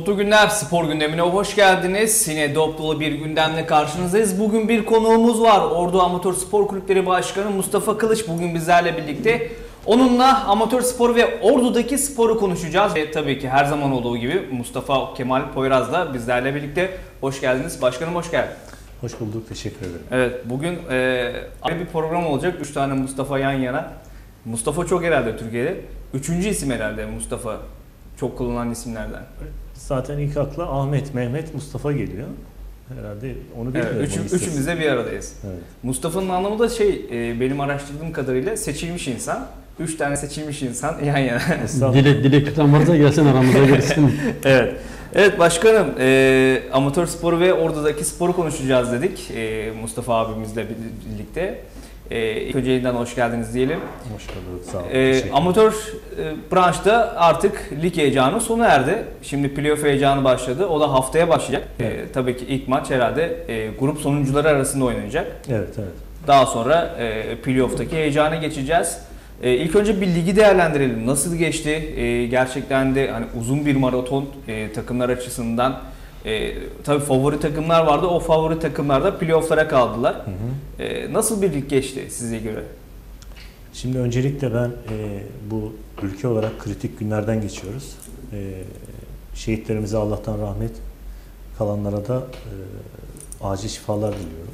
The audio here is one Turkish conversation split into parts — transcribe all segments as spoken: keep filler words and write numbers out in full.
Mutlu günler, spor gündemine hoş geldiniz. Yine dop dolu bir gündemle karşınızdayız. Bugün bir konuğumuz var. Ordu Amatör Spor Kulüpleri Başkanı Mustafa Kılıç bugün bizlerle birlikte. Onunla amatör spor ve Ordu'daki sporu konuşacağız. Ve tabii ki her zaman olduğu gibi Mustafa Kemal Poyraz da bizlerle birlikte. Hoş geldiniz. Başkanım hoş geldin. Hoş bulduk, teşekkür ederim. Evet, bugün e, bir program olacak. Üç tane Mustafa yan yana. Mustafa çok herhalde Türkiye'de. Üçüncü isim herhalde Mustafa. Çok kullanılan isimlerden. Zaten ilk akla Ahmet, Mehmet, Mustafa geliyor. Herhalde onu bilmiyorum. Evet, üçüm, üçümüz de bir aradayız. Evet. Mustafa'nın anlamı da şey, benim araştırdığım kadarıyla seçilmiş insan. Üç tane seçilmiş insan yan yana. Dilek, dilek tutan varsa gelsin aramıza girsin. Evet. Evet başkanım, e, amatör sporu ve Ordu'daki sporu konuşacağız dedik e, Mustafa abimizle birlikte. E, ilk önce yeniden hoş geldiniz diyelim. Hoş bulduk, sağ olun. E, amatör e, branşta artık lig heyecanı sona erdi. Şimdi playoff heyecanı başladı. O da haftaya başlayacak. Evet. E, tabii ki ilk maç herhalde e, grup sonuncuları arasında oynanacak. Evet, evet. Daha sonra e, playoff'taki heyecana geçeceğiz. E, ilk önce bir ligi değerlendirelim. Nasıl geçti? E, gerçekten de hani uzun bir maraton e, takımlar açısından. E, tabii favori takımlar vardı. O favori takımlar da playoff'lara kaldılar. Hı hı. E, nasıl bir lig geçti size göre? Şimdi öncelikle ben e, bu ülke olarak kritik günlerden geçiyoruz. E, şehitlerimize Allah'tan rahmet, kalanlara da e, acil şifalar diliyorum.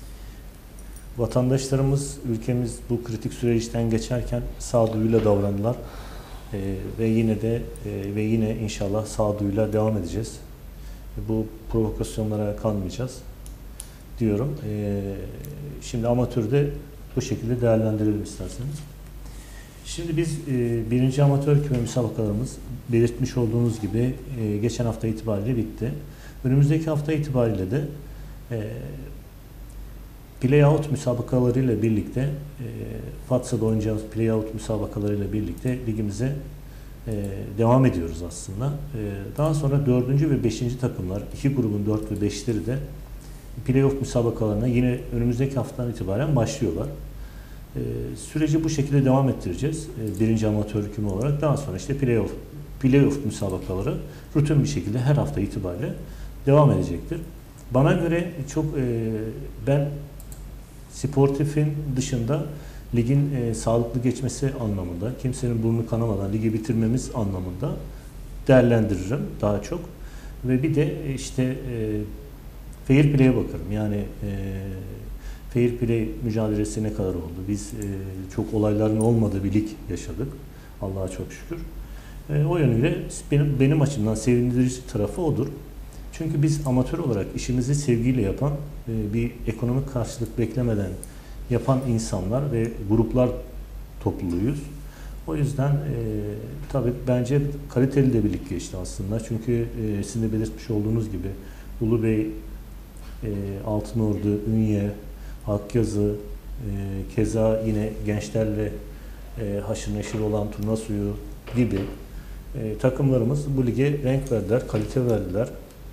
Vatandaşlarımız, ülkemiz bu kritik süreçten geçerken sağduyuyla davrandılar. E, ve yine de e, ve yine inşallah sağduyuyla devam edeceğiz. Bu provokasyonlara kalmayacağız diyorum. Ee, şimdi amatörde bu şekilde değerlendirelim isterseniz. Şimdi biz e, birinci amatör küme müsabakalarımız belirtmiş olduğunuz gibi e, geçen hafta itibariyle bitti. Önümüzdeki hafta itibariyle de e, play-out müsabakalarıyla birlikte e, Fatsa'da oynayacağımız play-out müsabakalarıyla birlikte ligimize Ee, devam ediyoruz aslında. Ee, daha sonra dördüncü ve beşinci takımlar, iki grubun dört ve beşleri de playoff müsabakalarına yine önümüzdeki haftadan itibaren başlıyorlar. Ee, süreci bu şekilde devam ettireceğiz. Ee, birinci amatör küme olarak. Daha sonra işte playoff, playoff müsabakaları rutin bir şekilde her hafta itibariyle devam edecektir. Bana göre çok e, ben sportifin dışında ligin e, sağlıklı geçmesi anlamında, kimsenin burnu kanamadan ligi bitirmemiz anlamında değerlendiririm daha çok. Ve bir de işte e, fair play'e bakarım. Yani e, fair play mücadelesi ne kadar oldu? Biz e, çok olayların olmadığı bir lig yaşadık. Allah'a çok şükür. E, o yönüyle benim, benim açımdan sevindirici tarafı odur. Çünkü biz amatör olarak işimizi sevgiyle yapan, e, bir ekonomik karşılık beklemeden yapan insanlar ve gruplar topluluğuyuz. O yüzden e, tabii bence kaliteli de bir lig geçti aslında. Çünkü e, sizin de belirtmiş olduğunuz gibi Ulubey, e, Altınordu, Ünye, Akyazı, e, keza yine gençlerle e, haşır neşir olan Turnasuyu gibi e, takımlarımız bu lige renk verdiler, kalite verdiler.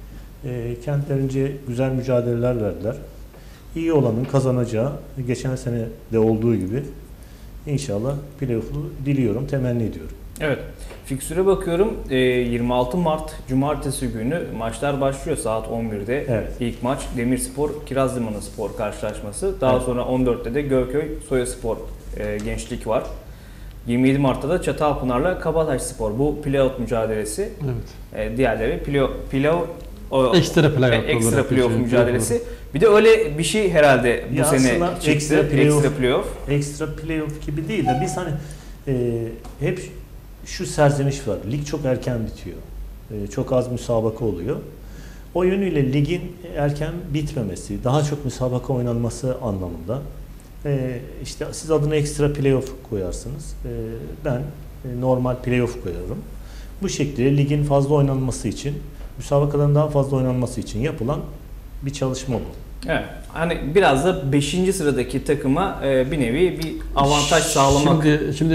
E, kentlerince güzel mücadeleler verdiler. İyi olanın kazanacağı, geçen sene de olduğu gibi inşallah playoff'u diliyorum, temenni ediyorum. Evet, fikstüre bakıyorum. yirmi altı Mart Cumartesi günü maçlar başlıyor saat on birde. Evet. İlk maç Demirspor Kirazlımanı Spor karşılaşması. Daha evet. sonra on dörtte de Gölköy Soyaspor gençlik var. yirmi yedi Mart'ta da Çatalpınar'la Kabataş Spor. Bu playoff mücadelesi. Evet. Diğerleri playoff playoff O, ekstra playoff, ekstra playoff mücadelesi. Bir de öyle bir şey herhalde bu ya sene çıktı. Ekstra playoff, ekstra playoff. Ekstra playoff gibi değil de biz hani e, hep şu serzeniş var. Lig çok erken bitiyor. E, çok az müsabaka oluyor. O yönüyle ligin erken bitmemesi, daha çok müsabaka oynanması anlamında. E, işte siz adına ekstra playoff koyarsınız. E, ben e, normal playoff koyarım. Bu şekilde ligin fazla oynanması için, müsabakaların daha fazla oynanması için yapılan bir çalışma bu. Evet. Hani biraz da beşinci sıradaki takıma e, bir nevi bir avantaj sağlamak. Şimdi, şimdi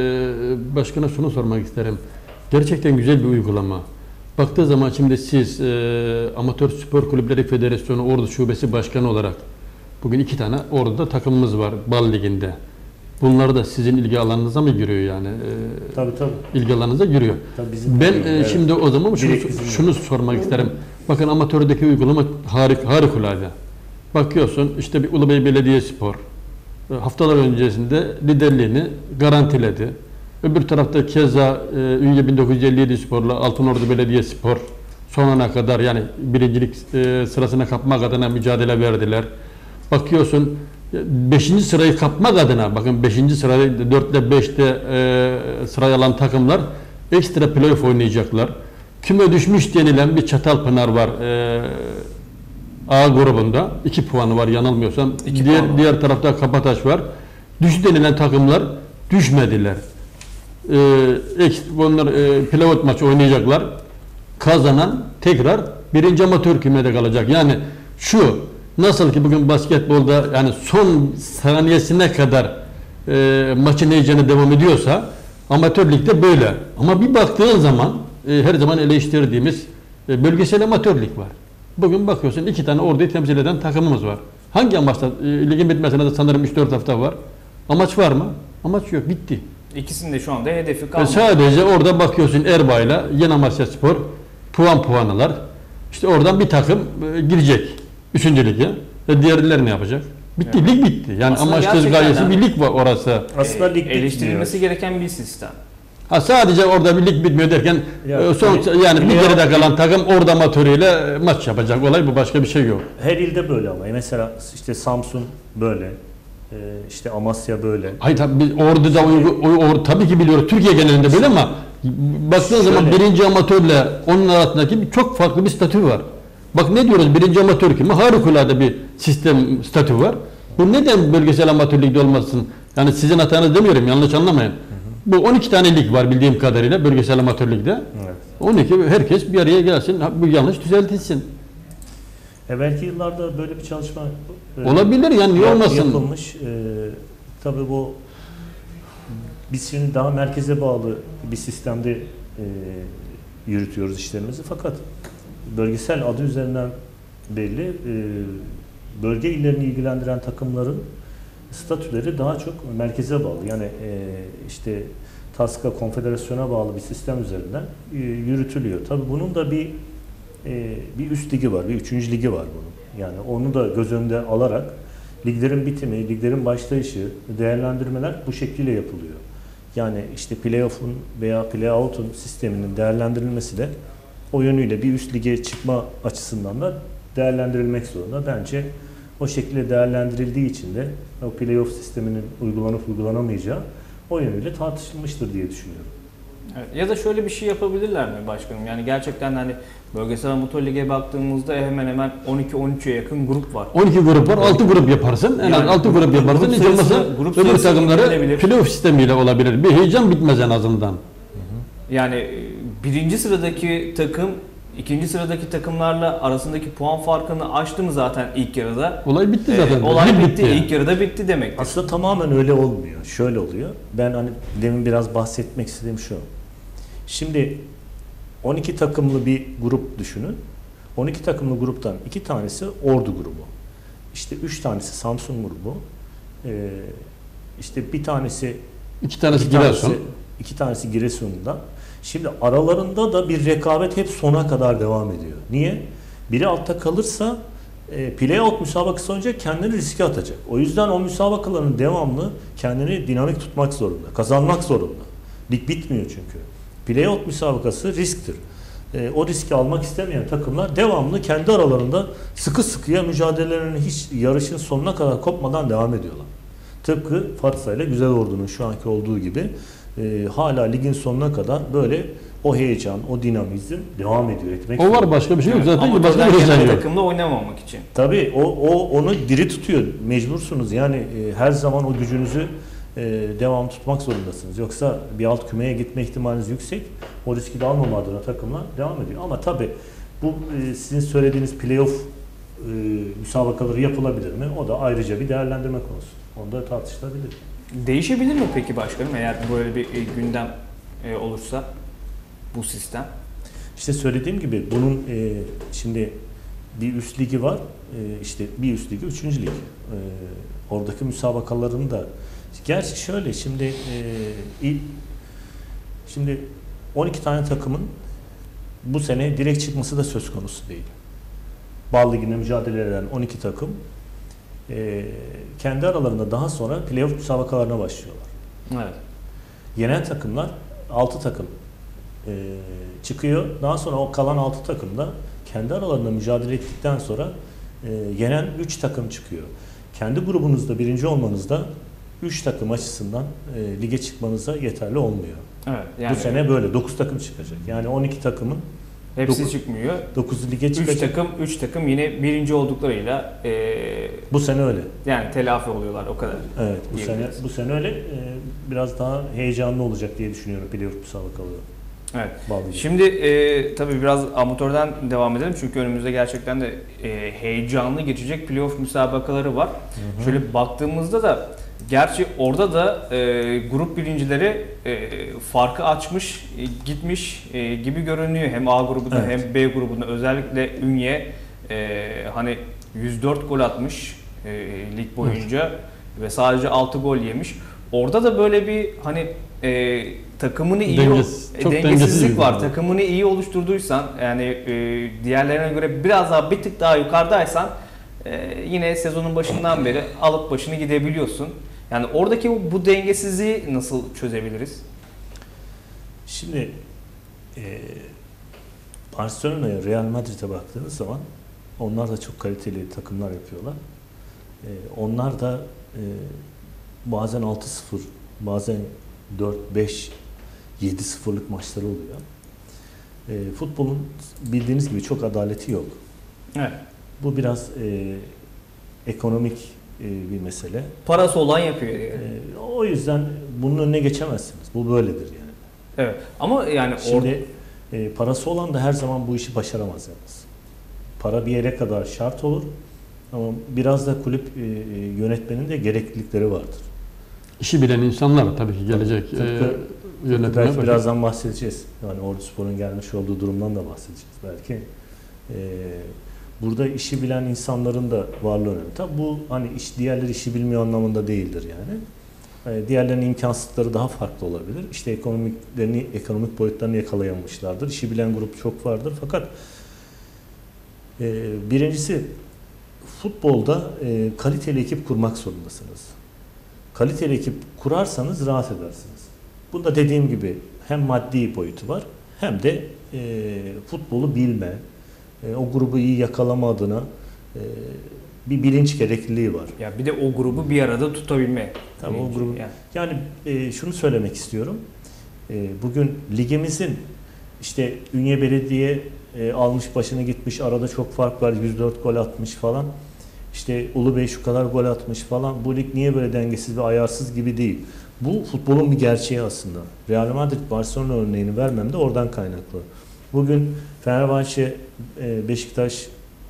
e, başkana şunu sormak isterim. Gerçekten güzel bir uygulama. Baktığı zaman şimdi siz e, Amatör Spor Kulüpleri Federasyonu Ordu Şubesi Başkanı olarak bugün iki tane Ordu'da takımımız var Bal Ligi'nde. Bunlar da sizin ilgi alanınıza mı giriyor yani? Ee, tabii tabii. İlgi alanınıza giriyor. Tabii bizim ben tabii, e, evet. şimdi o zaman şunu, şunu sormak isterim. Bakın amatördeki uygulama harik, harikulade. Bakıyorsun işte bir Ulubey Belediyespor e, haftalar öncesinde liderliğini garantiledi. Öbür tarafta keza e, Ünye bin dokuz yüz elli yedi Spor'la Altınordu Belediyespor sonuna kadar yani birincilik e, sırasına kapmak adına mücadele verdiler. Bakıyorsun beşinci sırayı kapmak adına, bakın beşinci sırayı dörtte beşte e, sıraya alan takımlar ekstra playoff oynayacaklar. Küme düşmüş denilen bir Çatalpınar var e, A grubunda. iki puanı var yanılmıyorsam. İki diğer puan diğer tarafta Kapataş var. Düşü denilen takımlar düşmediler. E, onlar e, playoff maçı oynayacaklar. Kazanan tekrar birinci amatör kümede kalacak. Yani şu nasıl ki bugün basketbolda yani son saniyesine kadar e, maçın heyecanı devam ediyorsa amatör ligde böyle. Ama bir baktığın zaman e, her zaman eleştirdiğimiz e, bölgesel amatör lig var. Bugün bakıyorsun iki tane orduyu temsil eden takımımız var. Hangi amaçla? E, ligin bitmesine de sanırım üç dört hafta var. Amaç var mı? Amaç yok. Bitti. İkisinin de şu anda hedefi E, kalmadı. sadece orada bakıyorsun Erbay'la Yeni Amasyaspor puan puanılar. İşte oradan bir takım e, girecek. Üçüncü lige. Ve diğerleri ne yapacak? Bitti. Evet. Lig bitti. Yani Aslında amaçlı gayesi bir lig var orası. Aslında lig eleştirilmesi gereken bir sistem. Ha sadece orada bir lig bitmiyor derken ya, son yani, yani bir geride kalan takım orada amatörüyle maç yapacak. Olay bu, başka bir şey yok. Her ilde böyle ama. Mesela işte Samsun böyle. İşte Amasya böyle. Hayır tabii orada da o, o, o, tabii ki biliyoruz. Türkiye genelinde böyle ama baktığın zaman birinci amatörle onun arasındaki çok farklı bir statü var. Bak ne diyoruz, birinci amatör kimi? Harikulade bir sistem, statü var. Bu neden bölgesel amatör ligde olmasın? Yani sizin hatanız demiyorum, yanlış anlamayın. Hı hı. Bu on iki tane lig var bildiğim kadarıyla bölgesel amatör ligde. Evet. on iki herkes bir araya gelsin, bu yanlış düzeltilsin. Evvelki yıllarda böyle bir çalışma e, olabilir yani niye olmasın? Yapılmış. E, tabii bu biz şimdi daha merkeze bağlı bir sistemde e, yürütüyoruz işlerimizi. Fakat bölgesel adı üzerinden belli. E, bölge illerini ilgilendiren takımların statüleri daha çok merkeze bağlı. Yani e, işte TASK'a, konfederasyona bağlı bir sistem üzerinden e, yürütülüyor. Tabii bunun da bir e, bir üst ligi var, bir üçüncü ligi var bunun. Yani onu da göz önünde alarak liglerin bitimi, liglerin başlayışı, değerlendirmeler bu şekilde yapılıyor. Yani işte playoff'un veya playout'un sisteminin değerlendirilmesi de o yönüyle bir üst lige çıkma açısından da değerlendirilmek zorunda. Bence o şekilde değerlendirildiği için de o playoff sisteminin uygulanıp uygulanamayacağı o yönüyle tartışılmıştır diye düşünüyorum. Evet, ya da şöyle bir şey yapabilirler mi başkanım? Yani gerçekten hani bölgesel amatör lige baktığımızda hemen hemen on iki on üçe yakın grup var. on iki grup var, altı grup yaparsın. En az altı grup yaparsın. Hiç olmazsa öbür takımları playoff sistemiyle olabilir. Bir heyecan bitmez en azından. Hı hı. Yani birinci sıradaki takım ikinci sıradaki takımlarla arasındaki puan farkını aştı mı zaten ilk yarıda? Olay bitti zaten. Ee, olay bitti. bitti. Yani. İlk yarıda bitti demek. Aslında tamamen öyle olmuyor. Şöyle oluyor. Ben hani demin biraz bahsetmek istediğim şu. Şimdi on iki takımlı bir grup düşünün. on iki takımlı gruptan iki tanesi Ordu grubu. İşte üç tanesi Samsun grubu. Ee, işte bir tanesi iki tanesi Giresun. İki tanesi Giresun'da. Şimdi aralarında da bir rekabet hep sona kadar devam ediyor. Niye? Biri altta kalırsa e, playout müsabakası önce kendini riske atacak. O yüzden o müsabakaların devamlı kendini dinamik tutmak zorunda. Kazanmak zorunda. Lig bitmiyor çünkü. Playout müsabakası risktir. E, o riski almak istemeyen takımlar devamlı kendi aralarında sıkı sıkıya mücadelelerini hiç yarışın sonuna kadar kopmadan devam ediyorlar. Tıpkı Fatsa ile Güzel Ordu'nun şu anki olduğu gibi e, hala ligin sonuna kadar böyle o heyecan, o dinamizm devam ediyor. Etmek o var, başka bir şey yok evet, zaten. Ama başka bir heyecan yok. Takımda oynamamak için. Tabii o, o onu diri tutuyor. Mecbursunuz yani e, her zaman o gücünüzü e, devam tutmak zorundasınız. Yoksa bir alt kümeye gitme ihtimaliniz yüksek. O riski de almama adına takımlar devam ediyor. Ama tabii bu e, sizin söylediğiniz playoff e, müsabakaları yapılabilir mi? O da ayrıca bir değerlendirme konusu. Onu da tartışılabilir. Değişebilir mi peki başkanım eğer böyle bir gündem e, olursa bu sistem? İşte söylediğim gibi bunun e, şimdi bir üst ligi var. E, işte bir üst ligi, üçüncü lig. E, oradaki müsabakaların da Gerçi şöyle şimdi e, il, şimdi on iki tane takımın bu sene direkt çıkması da söz konusu değil. Bal Ligi'nde mücadele eden on iki takım e, kendi aralarında daha sonra playoff müsabakalarına başlıyorlar. Evet. Yenen takımlar altı takım e, çıkıyor. Daha sonra o kalan altı takım da kendi aralarında mücadele ettikten sonra e, yenen üç takım çıkıyor. Kendi grubunuzda birinci olmanızda üç takım açısından e, lige çıkmanıza yeterli olmuyor. Evet. Yani bu sene böyle dokuz takım çıkacak. Yani on iki takımın hepsi dokuz, çıkmıyor. dokuzu lige çıkacak. üç takım üç takım yine birinci olduklarıyla e, bu sene öyle. Yani telafi oluyorlar o kadar. Evet, bu sene bu sene öyle. E, biraz daha heyecanlı olacak diye düşünüyorum playoff müsabakaları. Evet. Bağlayacak. Şimdi e, tabii biraz amatörden devam edelim çünkü önümüzde gerçekten de e, heyecanlı geçecek playoff müsabakaları var. Hı hı. Şöyle baktığımızda da gerçi orada da e, grup birincileri e, farkı açmış, e, gitmiş e, gibi görünüyor. Hem A grubunda evet. hem B grubunda özellikle Ünye e, hani yüz dört gol atmış e, lig boyunca evet. ve sadece altı gol yemiş. Orada da böyle bir hani e, takımını iyi Dengesiz, o, dengesizlik var. Takımını iyi oluşturduysan yani e, diğerlerine göre biraz daha bir tık daha yukarıdaysan e, yine sezonun başından beri alıp başını gidebiliyorsun. Yani oradaki bu, bu dengesizliği nasıl çözebiliriz? Şimdi e, Barcelona'ya, Real Madrid'e baktığınız zaman onlar da çok kaliteli takımlar yapıyorlar. E, onlar da e, bazen altı sıfır, bazen dört beş, yedi sıfırlık maçları oluyor. E, futbolun bildiğiniz gibi çok adaleti yok. Evet. Bu biraz e, ekonomik e, bir mesele. Parası olan yapıyor yani. E, o yüzden bunun önüne geçemezsiniz. Bu böyledir yani. Evet. Ama yani şimdi or- e, parası olan da her zaman bu işi başaramaz yalnız. Para bir yere kadar şart olur. Ama biraz da kulüp e, yönetmenin de gereklilikleri vardır. İşi bilen insanlar tabii ki gelecek tıpkı, e, yönetmeye belki birazdan bahsedeceğiz. Yani Orduspor'un gelmiş olduğu durumdan da bahsedeceğiz belki. E, burada işi bilen insanların da varlığı önemli. Tabii bu hani iş, diğerleri işi bilmiyor anlamında değildir yani. E, diğerlerinin imkansızlıkları daha farklı olabilir. İşte ekonomiklerini, ekonomik boyutlarını yakalayamamışlardır. İşi bilen grup çok vardır. Fakat e, birincisi futbolda e, kaliteli ekip kurmak zorundasınız. Kaliteli ekip kurarsanız rahat edersiniz. Bunda dediğim gibi hem maddi boyutu var hem de e, futbolu bilme, e, o grubu iyi yakalama adına e, bir bilinç gerekliliği var. Ya bir de o grubu bir arada tutabilme. Tabii o grubu. Yani, yani e, şunu söylemek istiyorum. E, bugün ligimizin işte Ünye Belediye e, almış başını gitmiş, arada çok fark var, yüz dört gol atmış falan. İşte Ulubey şu kadar gol atmış falan. Bu lig niye böyle dengesiz ve ayarsız gibi değil. Bu futbolun bir gerçeği aslında. Real Madrid, Barcelona örneğini vermem de oradan kaynaklı. Bugün Fenerbahçe, Beşiktaş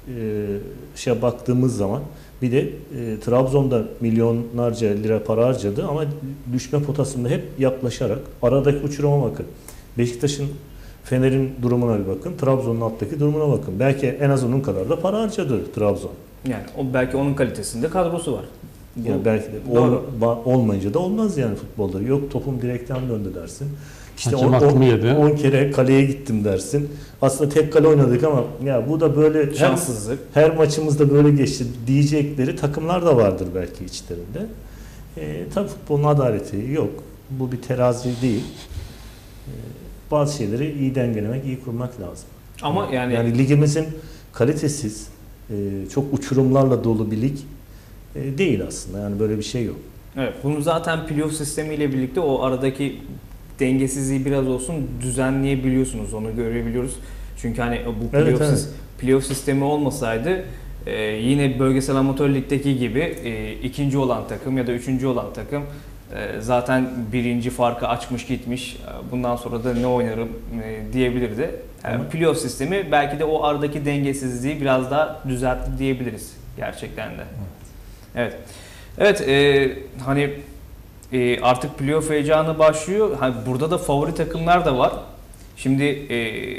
şeye baktığımız zaman bir de e, Trabzon'da milyonlarca lira para harcadı ama düşme potasında hep yaklaşarak aradaki uçuruma bakın. Beşiktaş'ın, Fener'in durumuna bir bakın. Trabzon'un alttaki durumuna bakın. Belki en az onun kadar da para harcadı Trabzon. Yani o belki onun kalitesinde kadrosu var. Bu, yani belki de ol, olmayınca da olmaz yani futbolda. Yok topum direkten döndü dersin. İşte on kere kaleye gittim dersin. Aslında tek kale oynadık ama ya bu da böyle şanssızlık. Her, her maçımızda böyle geçti diyecekleri takımlar da vardır belki içlerinde. E, tabii futbolun adaleti yok. Bu bir terazi değil. E, bazı şeyleri iyi dengelemek, iyi kurmak lazım. Ama yani yani ligimizin kalitesiz, e, çok uçurumlarla dolu bir lig e, değil aslında. Yani böyle bir şey yok. Evet, bunu zaten playoff sistemiyle birlikte o aradaki dengesizliği biraz olsun düzenleyebiliyorsunuz. Onu görebiliyoruz. Çünkü hani bu playoff, evet, evet. playoff sistemi olmasaydı e, yine bölgesel amatör ligdeki gibi e, ikinci olan takım ya da üçüncü olan takım e, zaten birinci farkı açmış gitmiş. Bundan sonra da ne oynarım e, diyebilirdi. Yani playoff sistemi belki de o aradaki dengesizliği biraz daha düzeltti diyebiliriz gerçekten de. Evet. Evet, e, hani e, artık playoff heyecanı başlıyor. Hani burada da favori takımlar da var. Şimdi e,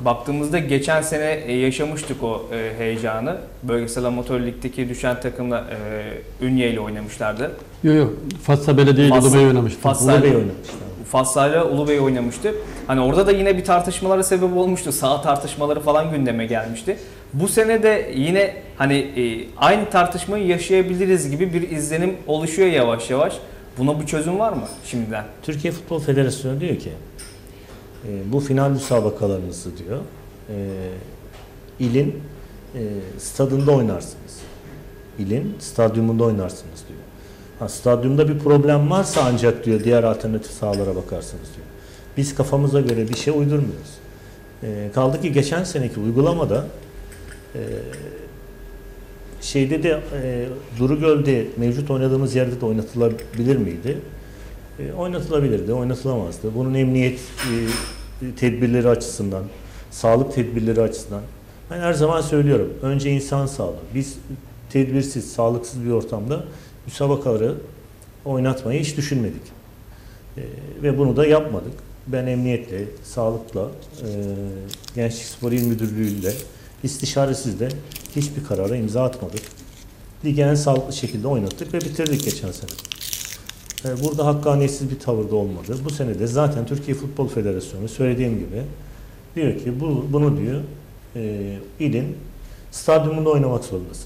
baktığımızda geçen sene yaşamıştık o heyecanı. Bölgesel Amatör Lig'deki düşen takımla Ünye ile oynamışlardı. Yok yok. Fatsa Belediye ile Ulubey oynamıştı. Fatsa ile oynamıştı. Fatsa ile Ulubey oynamıştı. Hani orada da yine bir tartışmalara sebep olmuştu. Saha tartışmaları falan gündeme gelmişti. Bu sene de yine hani e, aynı tartışmayı yaşayabiliriz gibi bir izlenim oluşuyor yavaş yavaş. Buna bir çözüm var mı şimdiden? Türkiye Futbol Federasyonu diyor ki e, bu final müsabakalarınızı diyor e, ilin e, stadında oynarsınız. İlin stadyumunda oynarsınız diyor. Ha, stadyumda bir problem varsa ancak diyor diğer alternatif sahalara bakarsınız diyor. Biz kafamıza göre bir şey uydurmuyoruz. E, kaldı ki geçen seneki uygulamada e, şeyde de e, Durugöl'de mevcut oynadığımız yerde de oynatılabilir miydi? E, oynatılabilirdi, oynatılamazdı. Bunun emniyet e, tedbirleri açısından, sağlık tedbirleri açısından ben her zaman söylüyorum. Önce insan sağlığı. Biz tedbirsiz, sağlıksız bir ortamda müsabakaları oynatmayı hiç düşünmedik. E, ve bunu da yapmadık. Ben emniyetle, sağlıkla, e, Gençlik Spor İl Müdürlüğü ile istişaresiz de hiçbir karara imza atmadık. Ligi en sağlıklı şekilde oynattık ve bitirdik geçen sene. E, burada hakkaniyetsiz bir tavır da olmadı. Bu sene de zaten Türkiye Futbol Federasyonu söylediğim gibi diyor ki bu, bunu diyor e, ilin stadyumunda oynamak zorundasınız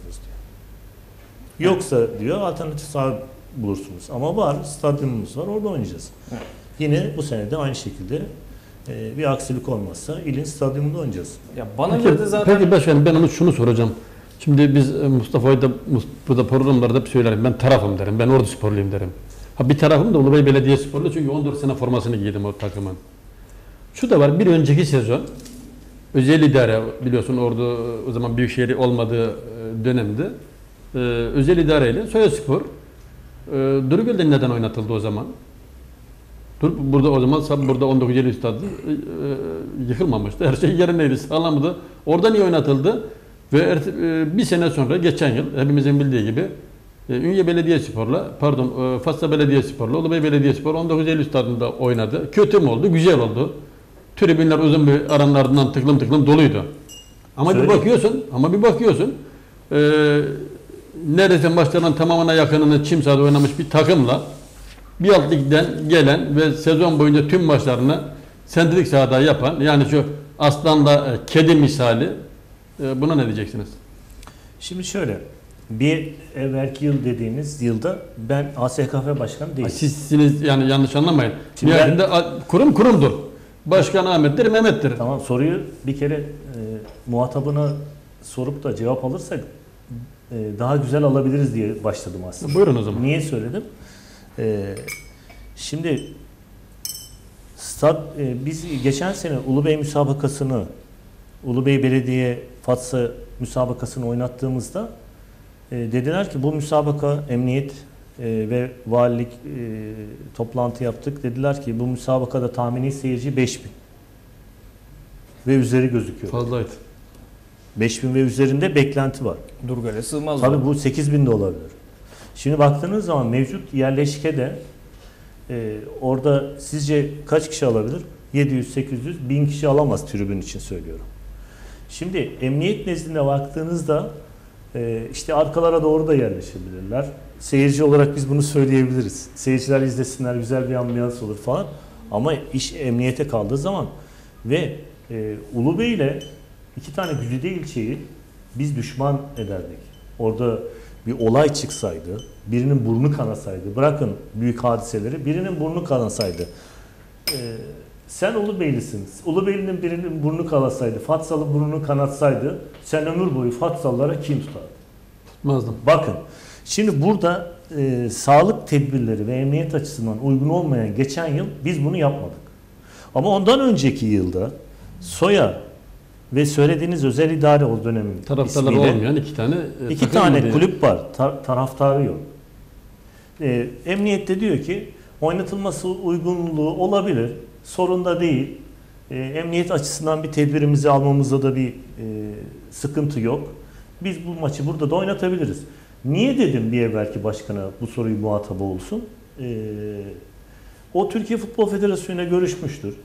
diyor. Yoksa diyor alternatif saha bulursunuz. Ama var, stadyumumuz var, orada oynayacağız. Evet. Yine bu sene de aynı şekilde e, bir aksilik olmazsa ilin stadyumunda oynayacağız. Ya bana göre de zaten... Peki başkanım ben onu şunu soracağım. Şimdi biz Mustafa'yı da burada programlarda hep söylerim. Ben tarafım derim. Ben Ordu Sporluyum derim. Ha bir tarafım da Ulubey Belediye Sporlu çünkü on dört sene formasını giydim o takımın. Şu da var. Bir önceki sezon özel idare biliyorsun Ordu o zaman büyükşehir olmadığı dönemde e, özel idareyle Soyaspor e, Durugöl'de neden oynatıldı o zaman? Dur, burada o zaman burada on dokuz Eylül stadı e, e, yıkılmamıştı. Her şey yerindeydi, sağlamdı. Orada niye oynatıldı? Ve er, e, bir sene sonra geçen yıl hepimizin bildiği gibi e, Ünye Belediyespor'la pardon e, Fatsa Belediyespor'la Ulubey Belediyespor on dokuz Eylül stadında oynadı. Kötü mü oldu? Güzel oldu. Tribünler uzun bir aranın ardından tıklım tıklım doluydu. Ama Söyle. bir bakıyorsun, ama bir bakıyorsun e, neredeyse maçların tamamına yakınını çim sahada oynamış bir takımla bir alt ligden gelen ve sezon boyunca tüm maçlarını sentetik sahada yapan yani şu aslanla kedi misali buna ne diyeceksiniz? Şimdi şöyle bir evvelki yıl dediğimiz yılda ben A S K F başkanı değilim. Sizsiniz yani yanlış anlamayın. Şimdi ben, kurum kurumdur. Başkan Ahmet'tir, Mehmet'tir. Tamam soruyu bir kere e, muhatabına sorup da cevap alırsak e, daha güzel alabiliriz diye başladım aslında. Buyurun o zaman. Niye söyledim? Ee, şimdi stad, e, biz geçen sene Ulubey müsabakasını Ulubey Belediye Fatsa müsabakasını oynattığımızda e, dediler ki bu müsabaka emniyet e, ve valilik e, toplantı yaptık. Dediler ki bu müsabakada tahmini seyirci beş bin ve üzeri gözüküyor. Fazlaydı. beş bin ve üzerinde beklenti var. Durgöl'e sığmaz. Tabii bu sekiz bin de olabilir. Şimdi baktığınız zaman mevcut yerleşkede e, orada sizce kaç kişi alabilir? yedi yüz sekiz yüz bin kişi alamaz tribün için söylüyorum. Şimdi emniyet nezdinde baktığınızda e, işte arkalara doğru da yerleşebilirler. Seyirci olarak biz bunu söyleyebiliriz. Seyirciler izlesinler, güzel bir ambiyans olur falan. Ama iş emniyete kaldığı zaman ve e, Ulubey ile iki tane güzide ilçeyi biz düşman ederdik. Orada bir olay çıksaydı, birinin burnu kanasaydı, bırakın büyük hadiseleri, birinin burnu kanasaydı. Ee, sen Ulubeylisin, Ulubeyli'nin birinin burnu kanasaydı, Fatsalı burnunu kanatsaydı, sen ömür boyu Fatsalılara kim tutardın? Tutmazdım. Bakın, şimdi burada e, sağlık tedbirleri ve emniyet açısından uygun olmayan geçen yıl biz bunu yapmadık. Ama ondan önceki yılda Soya ve söylediğiniz özel idare o dönemin taraftarları ismiyle, olmayan iki tane e, iki tane kulüp var. Tar taraftarı yok. E, emniyette diyor ki oynatılması uygunluğu olabilir. Sorun da değil. E, emniyet açısından bir tedbirimizi almamızda da bir e, sıkıntı yok. Biz bu maçı burada da oynatabiliriz. Niye dedim bir evvelki başkana bu soruyu muhatabı olsun. E, o Türkiye Futbol Federasyonu'na görüşmüştür.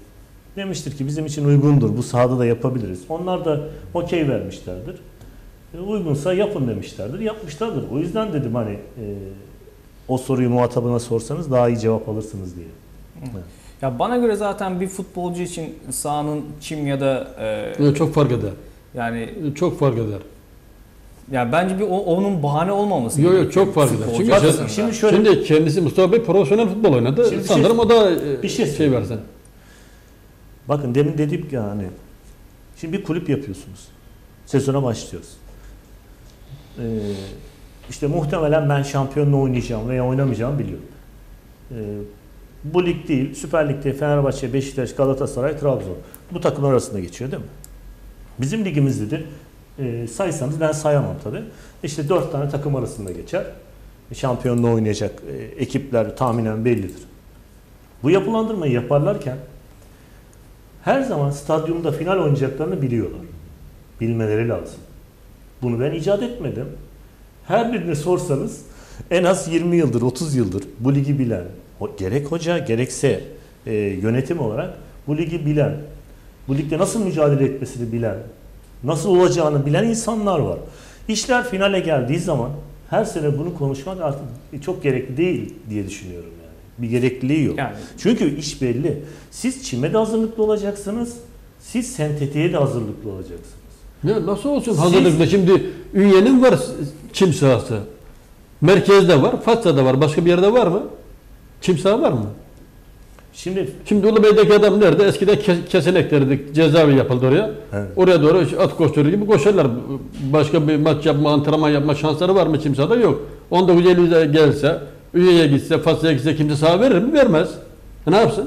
Demiştir ki bizim için uygundur, bu sahada da yapabiliriz. Onlar da okey vermişlerdir. E, uygunsa yapın demişlerdir, yapmışlardır. O yüzden dedim hani e, o soruyu muhatabına sorsanız daha iyi cevap alırsınız diye. Evet. Ya bana göre zaten bir futbolcu için sahanın çim ya da e, çok fark eder. Yani çok fark eder. Ya bence bir o, onun bahane olmaması. Yok yok çok fark eder. Çünkü şimdi, şimdi şöyle şimdi kendisi Mustafa Bey profesyonel futbol oynadı. Şimdi sanırım şey, o da bir şey, şey versen. Bakın demin dedim ki yani şimdi bir kulüp yapıyorsunuz. Sezona başlıyoruz. Ee, işte muhtemelen ben şampiyonla oynayacağım veya oynamayacağımı biliyorum. Ee, bu lig değil, Süper Lig'de Fenerbahçe, Beşiktaş, Galatasaray, Trabzon. Bu takımlar arasında geçiyor değil mi? Bizim ligimizde de e, saysanız ben sayamam tabii. İşte dört tane takım arasında geçer. Şampiyonla oynayacak e, ekipler tahminen bellidir. Bu yapılandırmayı yaparlarken her zaman stadyumda final oynayacaklarını biliyorlar. Bilmeleri lazım. Bunu ben icat etmedim. Her birini sorsanız en az yirmi yıldır, otuz yıldır bu ligi bilen, gerek hoca gerekse e, yönetim olarak bu ligi bilen, bu ligde nasıl mücadele etmesini bilen, nasıl olacağını bilen insanlar var. İşler finale geldiği zaman her sene bunu konuşmak artık çok gerekli değil diye düşünüyorum yani. Bir gerekliliği yok. Yani. Çünkü iş belli. Siz çime de hazırlıklı olacaksınız, siz sentetiğe de hazırlıklı olacaksınız. Ya nasıl olsun siz, hazırlıklı? Şimdi Ünye'nin var çim sahası. Merkezde var, Fatsa'da var. Başka bir yerde var mı? Çim saha var mı? Şimdi Şimdi Ulubey'deki adam nerede? Eskiden kesenek derdik. Cezaevi yapıldı oraya. Evet. Oraya doğru at koşturur gibi koşarlar. Başka bir maç yapma, antrenman yapma şansları var mı çim sahada? Yok. on dokuz Eylül'de gelse, Ünye'ye gitse, Fatsa'ya gitse kimse saha verir mi? Vermez. E ne yapsın?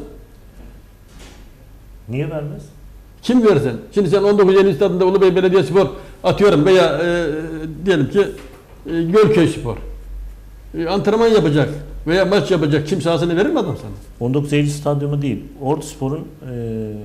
Niye vermez? Kim versin? Şimdi sen on dokuz Eylül stadında Ulubey Belediyespor atıyorum veya e, diyelim ki e, Gölköy Spor e, antrenman yapacak veya maç yapacak kim sahasını verir mi adam sana? on dokuz Eylül stadyumu değil. Orduspor'un e,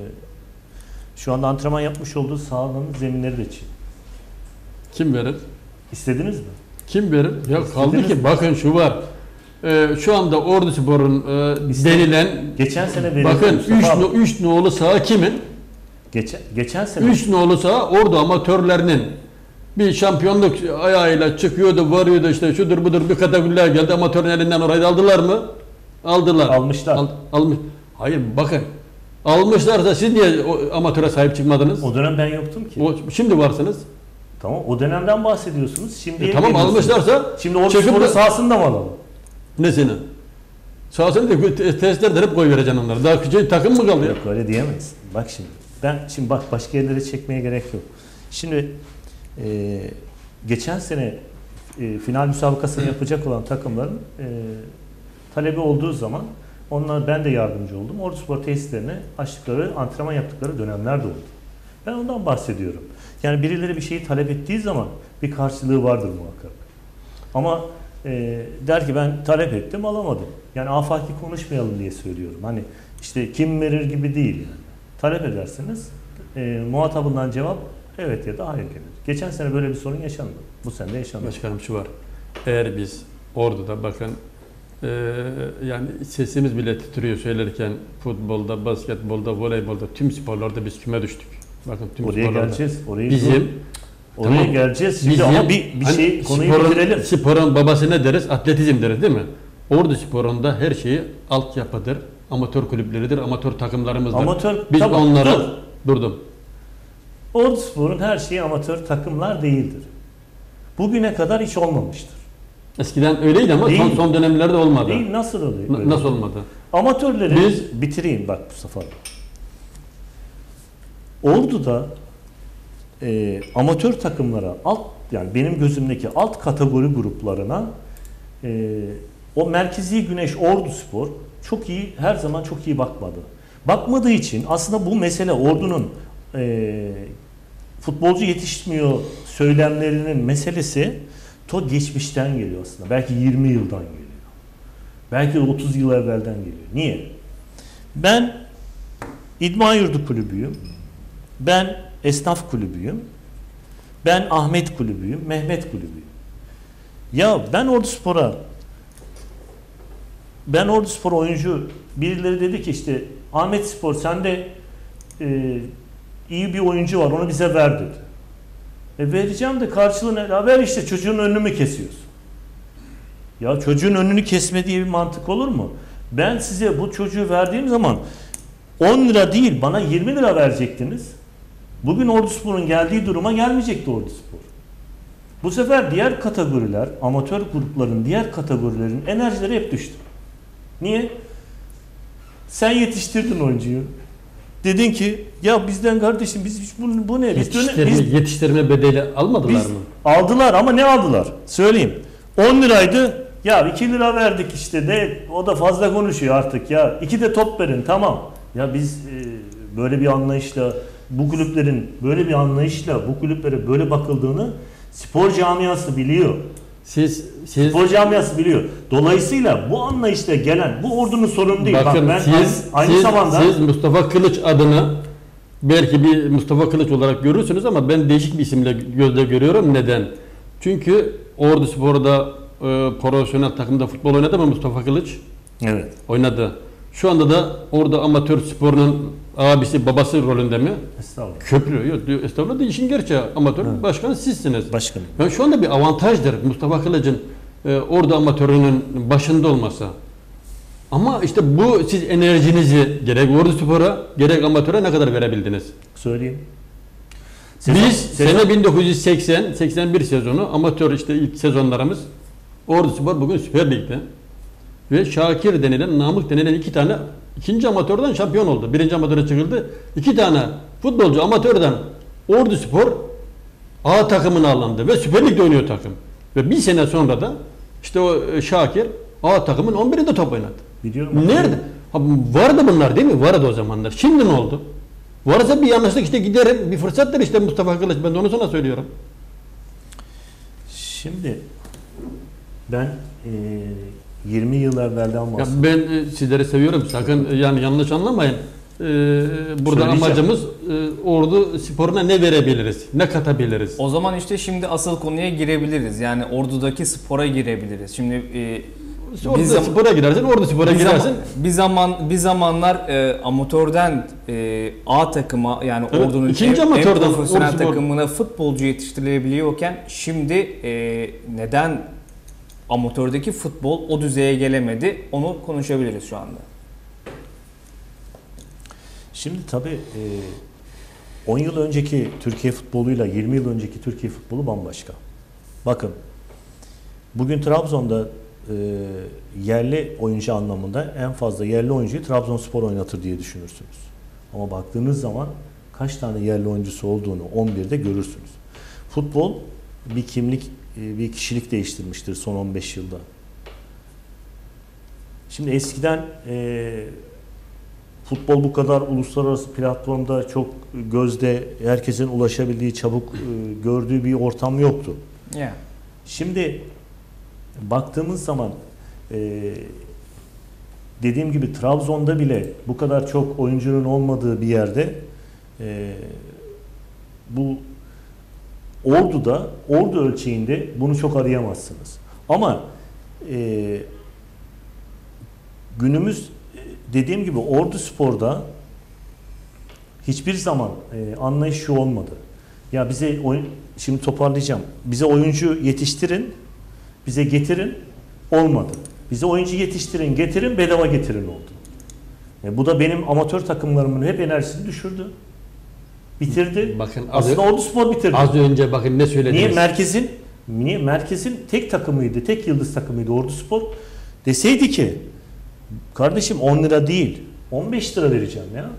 şu anda antrenman yapmış olduğu sahanın zeminleri de çim. Kim verir? İstediniz mi? Kim verir? Ya kaldı ki mi? Bakın şu var. Ee, şu anda Orduspor'un e, denilen geçen sene verildi. Bakın üç nolu saha kimin? Geçen, geçen sene üç nolu saha Ordu amatörlerinin bir şampiyonluk ayağıyla çıkıyordu, varıyordu işte şudur budur bir kategoriler geldi amatörün elinden orayı aldılar mı? Aldılar. Almışlar. Al, almış. Hayır bakın. Almışlarsa siz niye o amatöre sahip çıkmadınız? O dönem ben yoktum ki. O, şimdi varsınız. Tamam o dönemden bahsediyorsunuz. Şimdi e, tamam almışlarsa şimdi Orduspor'un sahasını da mı alalım? Nesini? Sahasını da tesislerden hep koy vereceksin onlara. Daha küçük takım mı kalıyor? Yok öyle diyemeyiz. Bak şimdi. Ben şimdi bak başka yerlere çekmeye gerek yok. Şimdi e, geçen sene e, final müsabakasını yapacak olan takımların e, talebi olduğu zaman onlar ben de yardımcı oldum. Orduspor tesislerine açtıkları, antrenman yaptıkları dönemler de oldu. Ben ondan bahsediyorum. Yani birileri bir şeyi talep ettiği zaman bir karşılığı vardır muhakkak. Ama e, der ki ben talep ettim alamadım. Yani afaki konuşmayalım diye söylüyorum. Hani işte kim verir gibi değil yani. Talep edersiniz, e, muhatabından cevap evet ya da hayır gelir. Geçen sene böyle bir sorun yaşandı. Bu sene de yaşandı. Başkanım şu var. Eğer biz Ordu'da bakın e, yani sesimiz bile titriyor söylerken futbolda, basketbolda, voleybolda tüm sporlarda biz küme düştük. Bakın tüm oraya sporlarda. Geleceğiz. Oraya bizim oraya tamam, geleceğiz. Şimdi bizim, ama bir, bir hani şey konuyu sporun, bitirelim. Sporun babası ne deriz? Atletizm deriz değil mi? Ordu sporunda her şeyi altyapıdır. Amatör kulüpleridir, amatör takımlarımızdır. Amatör, Biz tamam, onlara dur. durdum. Orduspor'un her şeyi amatör takımlar değildir. Bugüne kadar hiç olmamıştır. Eskiden öyleydi ama son, son dönemlerde olmadı. Değil, nasıl oluyor? Na, nasıl olmadı? Amatörleri Biz, bitireyim bak Mustafa. Ordu'da e, amatör takımlara alt yani benim gözümdeki alt kategori gruplarına e, o merkezi güneş Orduspor çok iyi, her zaman çok iyi bakmadı. Bakmadığı için aslında bu mesele Ordu'nun e, futbolcu yetişmiyor söylemlerinin meselesi to geçmişten geliyor aslında. Belki yirmi yıldan geliyor. Belki otuz yıl evvelden geliyor. Niye? Ben İdman Yurdu Kulübüyüm. Ben Esnaf Kulübüyüm. Ben Ahmet Kulübüyüm. Mehmet Kulübüyüm. Ya ben Orduspor'a Ben Orduspor oyuncu birileri dedi ki işte Ahmet Spor sen de e, iyi bir oyuncu var, onu bize ver dedi. E vereceğim de karşılığını, ya ver işte, çocuğun önünü mü kesiyorsun? Ya çocuğun önünü kesme diye bir mantık olur mu? Ben size bu çocuğu verdiğim zaman on lira değil, bana yirmi lira verecektiniz. Bugün Orduspor'un geldiği duruma gelmeyecekti Orduspor. Bu sefer diğer kategoriler, amatör grupların diğer kategorilerin enerjileri hep düştü. Niye? Sen yetiştirdin oyuncuyu. Dedin ki ya bizden kardeşim biz hiç bu, bu ne? Yetiştirme, Biz, biz, yetiştirme bedeli almadılar biz mı? Aldılar ama ne aldılar? Söyleyeyim. on liraydı. Ya iki lira verdik işte, ne o da fazla konuşuyor artık ya. iki de top verin, tamam. Ya biz e, böyle bir anlayışla, bu kulüplerin böyle bir anlayışla bu kulüplere böyle bakıldığını spor camiası biliyor. Siz, siz Spor camiası biliyor. Dolayısıyla bu anlayışla gelen, bu ordunun sorunu değil. bakın, Bak ben siz, aynı siz, zamanda siz Mustafa Kılıç adını belki bir Mustafa Kılıç olarak görürsünüz ama ben değişik bir isimle gözle görüyorum. Neden? Çünkü Orduspor'da e, profesyonel takımda futbol oynadı mı Mustafa Kılıç? evet. Oynadı. Şu anda da orada amatör sporunun abisi, babası rolünde mi? Estağfurullah. Köprü. Yok, diyor, estağfurullah değil, işin gerçeği. Amatör Evet. başkan sizsiniz. Başkanım. Yani şu anda bir avantajdır Mustafa Kılıç'ın e, orada amatörünün başında olması. Ama işte bu, siz enerjinizi gerek Orduspor'a gerek amatöre ne kadar verebildiniz? Söyleyeyim. Biz sezon- sene bin dokuz yüz seksen seksen bir sezonu amatör işte ilk sezonlarımız, Orduspor bugün Süper Lig'de ve Şakir denilen, Namık denilen iki tane ikinci amatörden şampiyon oldu. Birinci amatöre çıkıldı. İki tane futbolcu amatörden Orduspor A takımına alındı ve Süper Lig'de oynuyor takım. Ve bir sene sonra da işte o Şakir A takımın on birinde top oynadı. Biliyorum. Nerede? Ha, vardı bunlar değil mi? Vardı o zamanlar. Şimdi ne oldu? Varsa bir yanlışlık işte giderim. Bir fırsattır işte Mustafa Kılıç. Ben de onu sana söylüyorum. Şimdi ben e, yirmi yıl evvelden Ya bahsediyorum. ben e, sizleri seviyorum. Sakın e, yani yanlış anlamayın. E, burada Söyleyeceğim. amacımız e, Ordu sporuna ne verebiliriz? Ne katabiliriz? O zaman işte şimdi asıl konuya girebiliriz. Yani Ordu'daki spora girebiliriz. Şimdi e, Ordu zam- spora girersin, Ordu spora bir girersin. zaman, bir zaman bir zamanlar e, amatörden e, A takıma, yani Evet, Ordu'nun en, ikinci en amatörden profesyonel Ordu spor- takımına futbolcu yetiştirilebiliyorken şimdi e, neden amatördeki futbol o düzeye gelemedi? Onu konuşabiliriz şu anda. Şimdi tabii e, on yıl önceki Türkiye futboluyla yirmi yıl önceki Türkiye futbolu bambaşka. Bakın bugün Trabzon'da e, yerli oyuncu anlamında en fazla yerli oyuncuyu Trabzonspor oynatır diye düşünürsünüz. Ama baktığınız zaman kaç tane yerli oyuncusu olduğunu on birde görürsünüz. Futbol bir kimlik, bir kişilik değiştirmiştir son on beş yılda. Şimdi eskiden e, futbol bu kadar uluslararası platformda çok gözde, herkesin ulaşabildiği, çabuk e, gördüğü bir ortam yoktu. Yeah. Şimdi baktığımız zaman e, dediğim gibi Trabzon'da bile bu kadar çok oyuncunun olmadığı bir yerde e, bu Ordu'da, Ordu ölçeğinde bunu çok arayamazsınız. Ama e, günümüz dediğim gibi Orduspor'da hiçbir zaman e, anlayış şu olmadı. Ya bize oyun, şimdi toparlayacağım. Bize oyuncu yetiştirin, bize getirin, olmadı. Bize oyuncu yetiştirin, getirin, bedava getirin oldu. E, bu da benim amatör takımlarımın hep enerjisini düşürdü. Bitirdi. Bakın az, Aslında Orduspor bitirdi. az önce bakın ne söylediniz. Niye merkezin niye merkezin tek takımıydı, tek yıldız takımıydı Orduspor. Deseydi ki kardeşim on lira değil, on beş lira vereceğim ya.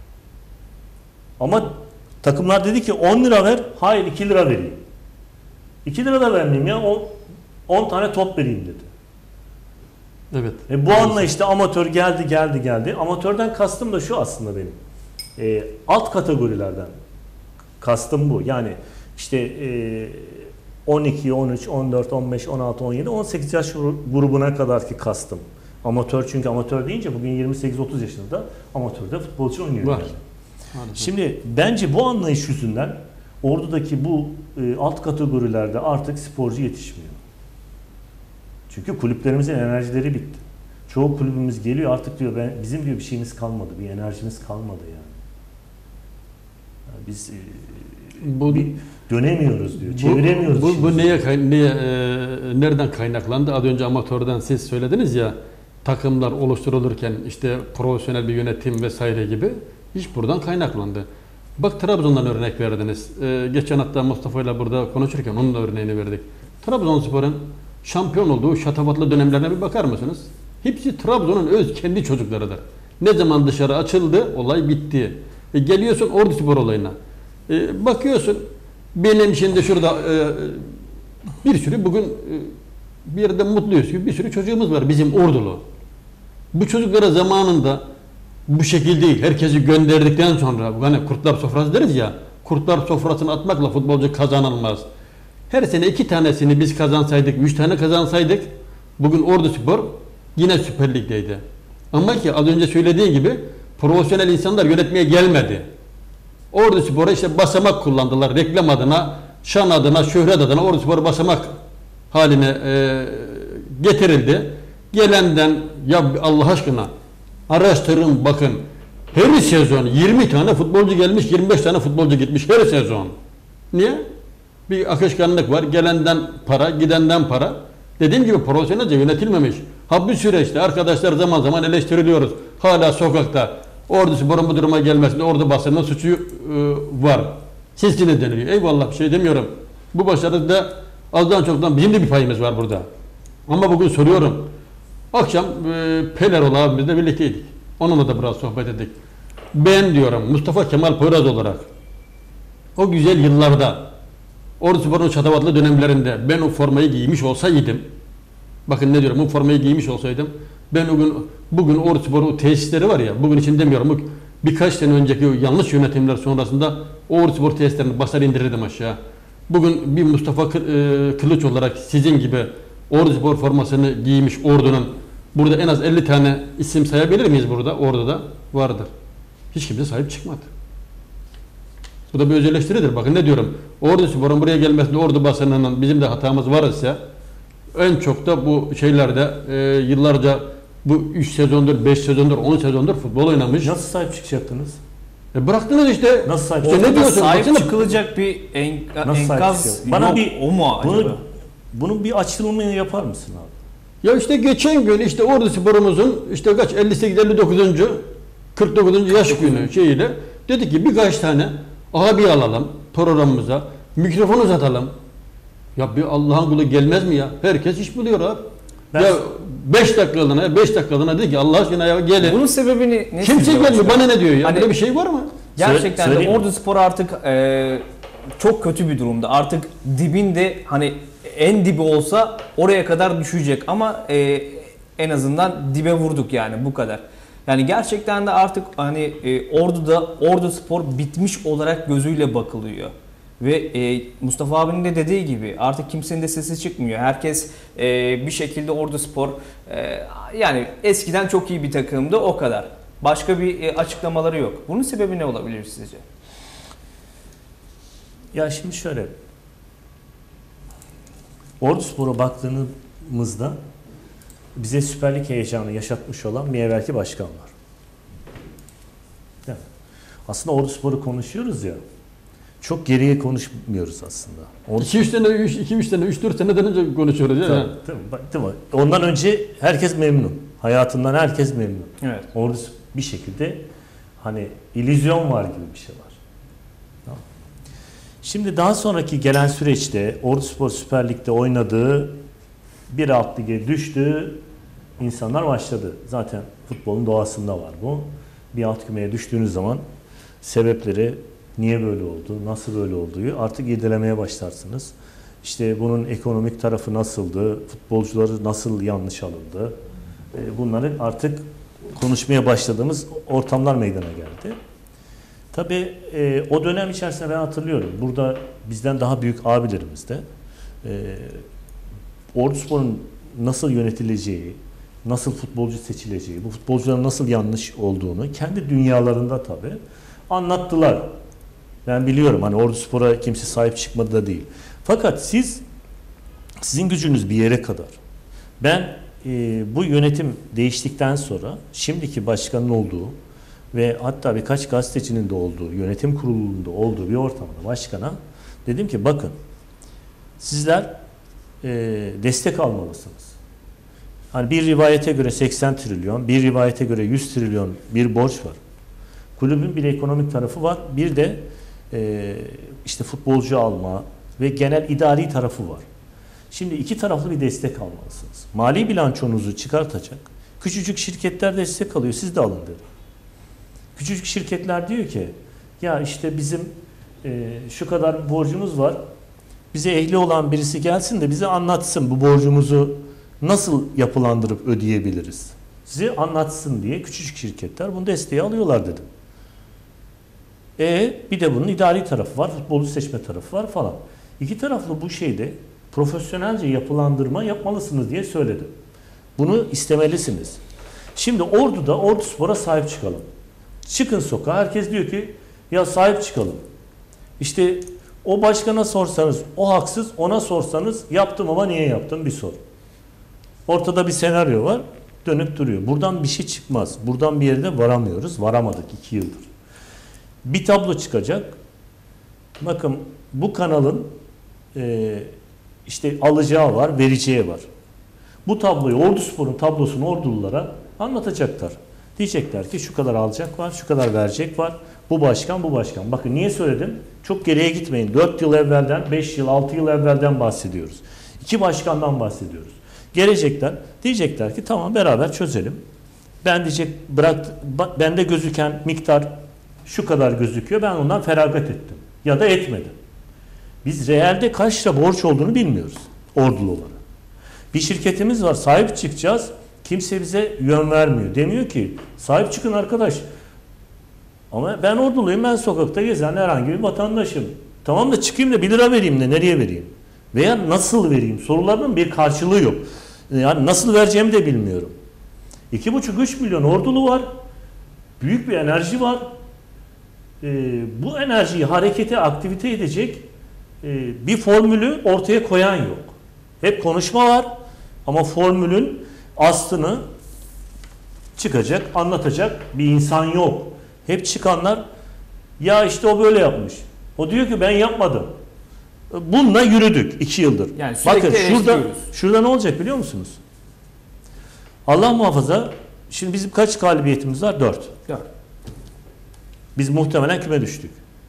Ama takımlar dedi ki on lira ver, hayır iki lira vereyim. iki lira da vermeyeyim ya, on tane top vereyim dedi. Evet. E bu anlayışta amatör geldi geldi geldi. Amatörden kastım da şu aslında benim. E, alt kategorilerden kastım bu. Yani işte e, on iki, on üç, on dört, on beş, on altı, on yedi, on sekiz yaş grubuna kadarki kastım. Amatör, çünkü amatör deyince bugün yirmi sekiz otuz yaşında amatörde futbolcu oynuyor. Var. Yani. Şimdi bence bu anlayış yüzünden Ordu'daki bu e, alt kategorilerde artık sporcu yetişmiyor. Çünkü kulüplerimizin enerjileri bitti. Çoğu kulübümüz geliyor artık diyor, ben bizim diyor bir şeyimiz kalmadı, bir enerjimiz kalmadı yani. Biz e, Bu, bir dönemiyoruz diyor, çeviremiyoruz. Bu, bu, bu şimdi. neye, kay- neye, e, nereden kaynaklandı? Az önce amatörden siz söylediniz ya, takımlar oluşturulurken işte profesyonel bir yönetim vesaire gibi, iş buradan kaynaklandı. Bak Trabzon'dan örnek verdiniz. E, geçen hatta Mustafa ile burada konuşurken onun da örneğini verdik. Trabzonspor'un şampiyon olduğu şatafatlı dönemlerine bir bakar mısınız? Hepsi Trabzon'un öz kendi çocuklarıdır. Ne zaman dışarı açıldı, olay bitti. E, geliyorsun Orduspor olayına. E, bakıyorsun, benim şimdi şurada e, bir sürü bugün e, bir yerde mutluyuz ki bir sürü çocuğumuz var bizim Ordulu. Bu çocuklara zamanında bu şekilde değil, herkesi gönderdikten sonra, hani kurtlar sofrası deriz ya, kurtlar sofrasını atmakla futbolcu kazanılmaz. Her sene iki tanesini biz kazansaydık, üç tane kazansaydık, bugün Orduspor yine Süper Lig'deydi. Ama ki az önce söylediğim gibi profesyonel insanlar yönetmeye gelmedi. Orduspor'a işte basamak kullandılar, reklam adına, şan adına, şöhret adına Orduspor basamak haline e, getirildi. Gelenden, ya Allah aşkına araştırın bakın, her sezon yirmi tane futbolcu gelmiş, yirmi beş tane futbolcu gitmiş her sezon. Niye? Bir akışkanlık var, gelenden para, gidenden para. Dediğim gibi profesyonelce yönetilmemiş. Ha bir süreçte arkadaşlar zaman zaman eleştiriliyoruz. Hala sokakta Orduspor'un bu duruma gelmesinde Ordu basının suçu e, var. Sesini deniliyor. Eyvallah, bir şey demiyorum. Bu başarıda azdan çoktan bizim de bir payımız var burada. Ama bugün soruyorum. Akşam e, Pelerol abimizle birlikteydik. Onunla da biraz sohbet ettik. Ben diyorum Mustafa Kemal Poyraz olarak o güzel yıllarda Orduspor'un şatafatlı dönemlerinde ben o formayı giymiş olsaydım, bakın ne diyorum, o formayı giymiş olsaydım, ben bugün bugün Orduspor'un tesisleri var ya, bugün için demiyorum, birkaç sene önceki yanlış yönetimler sonrasında Orduspor tesislerini basar indirirdim aşağı. Bugün bir Mustafa Kılıç olarak sizin gibi Orduspor formasını giymiş Ordu'nun burada en az elli tane isim sayabilir miyiz burada? Ordu'da vardır. Hiç kimse sahip çıkmadı. Bu da bir öz eleştiridir. Bakın ne diyorum. Orduspor'un buraya gelmesinde Ordu basınının bizim de hatamız var ise en çok da bu şeylerde e, yıllarca bu üç sezondur, beş sezondur, on sezondur futbol oynamış. Nasıl sahip çıkacaktınız? E bıraktınız işte. Nasıl sahip işte ne diyorsun? Sahip Baksana. çıkılacak bir enka, Nasıl enkaz bana yok. bir O mu acaba? bunu, bunun bir açılımını yapar mısın abi? Ya işte geçen gün işte Orduspor'umuzun işte kaç elli sekiz elli dokuzuncu kırk dokuzuncu yaş günü şeyiyle dedi ki birkaç tane abi alalım programımıza, mikrofon uzatalım. Ya bir Allah'ın kulu gelmez mi ya? Herkes iş buluyor abi. Ben... Ya beş dakikalığına, beş dakikalığına dedi ki Allah aşkına ya gelin. Bunun sebebini ne? Kimse gelmiyor. Bana ne diyor ya? Hani, böyle bir şey var mı? Gerçekten Söyle, de Orduspor artık e, çok kötü bir durumda. Artık dibinde, hani en dibi olsa oraya kadar düşecek ama e, en azından dibe vurduk yani, bu kadar. Yani gerçekten de artık hani e, Ordu'da Orduspor bitmiş olarak gözüyle bakılıyor. Ve e, Mustafa abinin de dediği gibi artık kimsenin de sesi çıkmıyor. Herkes e, bir şekilde Orduspor e, yani eskiden çok iyi bir takımdı, o kadar. Başka bir e, açıklamaları yok. Bunun sebebi ne olabilir sizce? Ya şimdi şöyle, Orduspor'a baktığımızda bize Süper Lig heyecanı yaşatmış olan bir evvelki başkan var. Değil mi? Aslında Orduspor'u konuşuyoruz ya, çok geriye konuşmuyoruz aslında. iki üç sene, iki üç sene, üç dört seneden önce konuşuyoruz ya. Tabii, tabii, değil mi? Ondan önce herkes memnun. Hayatından herkes memnun. Evet. Orada bir şekilde hani illüzyon var gibi bir şey var. Tamam. Şimdi daha sonraki gelen süreçte Orduspor Süper Lig'de oynadığı, bir alt lige düştü, insanlar başladı. Zaten futbolun doğasında var bu. Bir alt kümeye düştüğünüz zaman sebepleri, niye böyle oldu, nasıl böyle olduğu artık irdelemeye başlarsınız. İşte bunun ekonomik tarafı nasıldı, futbolcuları nasıl yanlış alındı, bunları artık konuşmaya başladığımız ortamlar meydana geldi. Tabii e, o dönem içerisinde ben hatırlıyorum, burada bizden daha büyük abilerimiz de e, Orduspor'un nasıl yönetileceği, nasıl futbolcu seçileceği, bu futbolcuların nasıl yanlış olduğunu kendi dünyalarında tabii anlattılar. Ben biliyorum, hani Orduspor'a kimse sahip çıkmadı da değil. Fakat siz, sizin gücünüz bir yere kadar. Ben e, bu yönetim değiştikten sonra şimdiki başkanın olduğu ve hatta birkaç gazetecinin de olduğu, yönetim kurulunda olduğu bir ortamda başkana dedim ki bakın sizler e, destek almalısınız. Hani bir rivayete göre seksen trilyon, bir rivayete göre yüz trilyon bir borç var. Kulübün bir ekonomik tarafı var, bir de e, işte futbolcu alma ve genel idari tarafı var. Şimdi iki taraflı bir destek almalısınız. Mali bilançonuzu çıkartacak. Küçücük şirketler destek alıyor, siz de alın dedim. Küçücük şirketler diyor ki, ya işte bizim e, şu kadar borcumuz var, bize ehli olan birisi gelsin de bize anlatsın bu borcumuzu nasıl yapılandırıp ödeyebiliriz. Size anlatsın diye küçücük şirketler bunu desteğe alıyorlar dedim. E bir de bunun idari tarafı var, futbolu seçme tarafı var falan. İki taraflı bu şeyde profesyonelce yapılandırma yapmalısınız diye söyledim. Bunu istemelisiniz. Şimdi Ordu'da Orduspor'a sahip çıkalım. Çıkın sokağa, herkes diyor ki ya sahip çıkalım. İşte o başkana sorsanız o haksız, ona sorsanız yaptım ama niye yaptım bir sor. Ortada bir senaryo var, dönüp duruyor. Buradan bir şey çıkmaz. Buradan bir yere varamıyoruz. Varamadık iki yıldır. Bir tablo çıkacak. Bakın bu kanalın e, işte alacağı var, vereceği var. Bu tabloyu, Orduspor'un tablosunu Ordululara anlatacaklar. Diyecekler ki şu kadar alacak var, şu kadar verecek var. Bu başkan, bu başkan. Bakın niye söyledim? Çok geriye gitmeyin. dört yıl evvelden, beş yıl, altı yıl evvelden bahsediyoruz. İki başkandan bahsediyoruz. Gelecekler, diyecekler ki tamam beraber çözelim. Ben diyecek, bırak, bende gözüken miktar şu kadar gözüküyor. Ben ondan feragat ettim. Ya da etmedim. Biz realde kaç lira borç olduğunu bilmiyoruz. Ordulu olarak. Bir şirketimiz var, sahip çıkacağız. Kimse bize yön vermiyor. Demiyor ki sahip çıkın arkadaş. Ama ben Orduluyum, ben sokakta gezen herhangi bir vatandaşım. Tamam da çıkayım da bir lira vereyim de nereye vereyim? Veya nasıl vereyim? Sorularının bir karşılığı yok. Yani nasıl vereceğimi de bilmiyorum. iki buçuk üç milyon Ordulu var. Büyük bir enerji var. Ee, bu enerjiyi harekete, aktivite edecek e, bir formülü ortaya koyan yok. Hep konuşma var ama formülün aslını çıkacak, anlatacak bir insan yok. Hep çıkanlar ya işte o böyle yapmış. O diyor ki ben yapmadım. Bununla yürüdük iki yıldır. Yani bakın şurada, şurada ne olacak biliyor musunuz? Allah muhafaza, şimdi bizim kaç galibiyetimiz var? Dört. Dört. Biz muhtemelen küme düştük.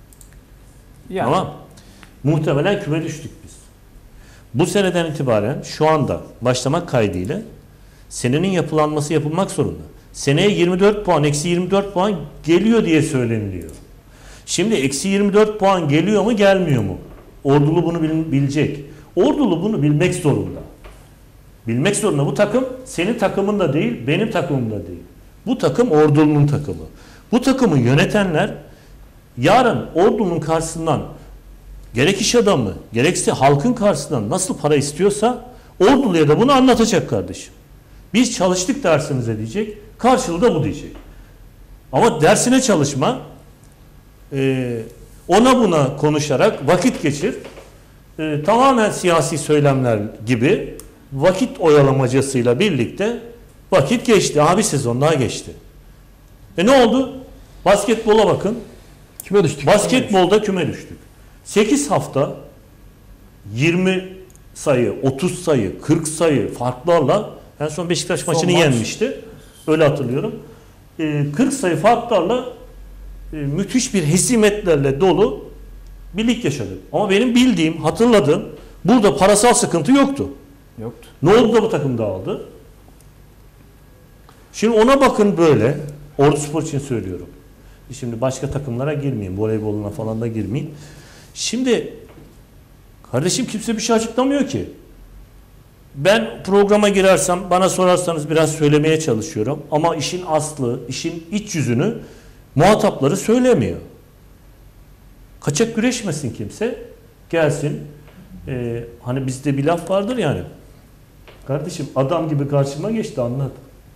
Yani. Tamam. Muhtemelen küme düştük biz. Bu seneden itibaren şu anda başlamak kaydıyla senenin yapılanması yapılmak zorunda. Seneye yirmi dört puan, eksi yirmi dört puan geliyor diye söyleniliyor. Şimdi eksi yirmi dört puan geliyor mu, gelmiyor mu? Ordulu bunu bilecek. Ordulu bunu bilmek zorunda. Bilmek zorunda. Bu takım senin takımın da değil, benim takımım da değil. Bu takım Ordulu'nun takımı. Bu takımı yönetenler yarın Ordulu'nun karşısından gerek iş adamı, gerekse halkın karşısından nasıl para istiyorsa Ordulu'ya da bunu anlatacak kardeşim. Biz çalıştık dersinize diyecek, karşılığı da bu diyecek. Ama dersine çalışma, e, ona buna konuşarak vakit geçir, e, tamamen siyasi söylemler gibi vakit oyalamacasıyla birlikte vakit geçti. Aha bir sezon daha geçti. E ne oldu? Basketbola bakın. Küme düştük. Basketbolda küme düştük. sekiz hafta yirmi sayı, otuz sayı, kırk sayı farklarla en son Beşiktaş son maçını maç. yenmişti. Öyle hatırlıyorum. E, kırk sayı farklarla e, müthiş bir hesimetlerle dolu bir lig yaşadık. Ama benim bildiğim, hatırladığım burada parasal sıkıntı yoktu. Yoktu. Ne oldu da bu takım dağıldı? Şimdi ona bakın böyle. Orduspor için söylüyorum. Şimdi başka takımlara girmeyeyim. Voleyboluna falan da girmeyeyim. Şimdi kardeşim kimse bir şey açıklamıyor ki. Ben programa girersem bana sorarsanız biraz söylemeye çalışıyorum. Ama işin aslı, işin iç yüzünü muhatapları söylemiyor. Kaçak güreşmesin kimse. Gelsin. Ee, hani bizde bir laf vardır yani. Kardeşim adam gibi karşıma geçti anlat.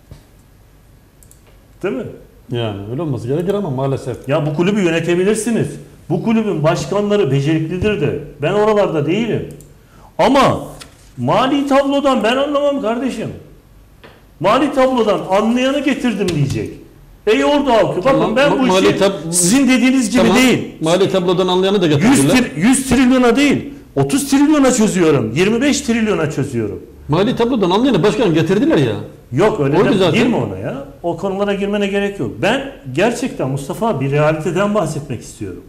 Değil mi? Yani öyle olması gerekir ama maalesef. Ya bu kulübü yönetebilirsiniz. Bu kulübün başkanları beceriklidir de. Ben oralarda değilim. Ama mali tablodan ben anlamam kardeşim. Mali tablodan anlayanı getirdim diyecek. Ey ordu halkı. Bakın Tamam, ben bu mali işi tab- sizin dediğiniz gibi Tamam, değil. Mali tablodan anlayanı da yüz, getirdiler. tri- yüz trilyona değil. otuz trilyona çözüyorum. yirmi beş trilyona çözüyorum. Mali tablodan anlayanı başkan getirdiler ya. Yok öyle Oydu de zaten. girme ona ya. O konulara girmene gerek yok. Ben gerçekten Mustafa bir realiteden bahsetmek istiyorum.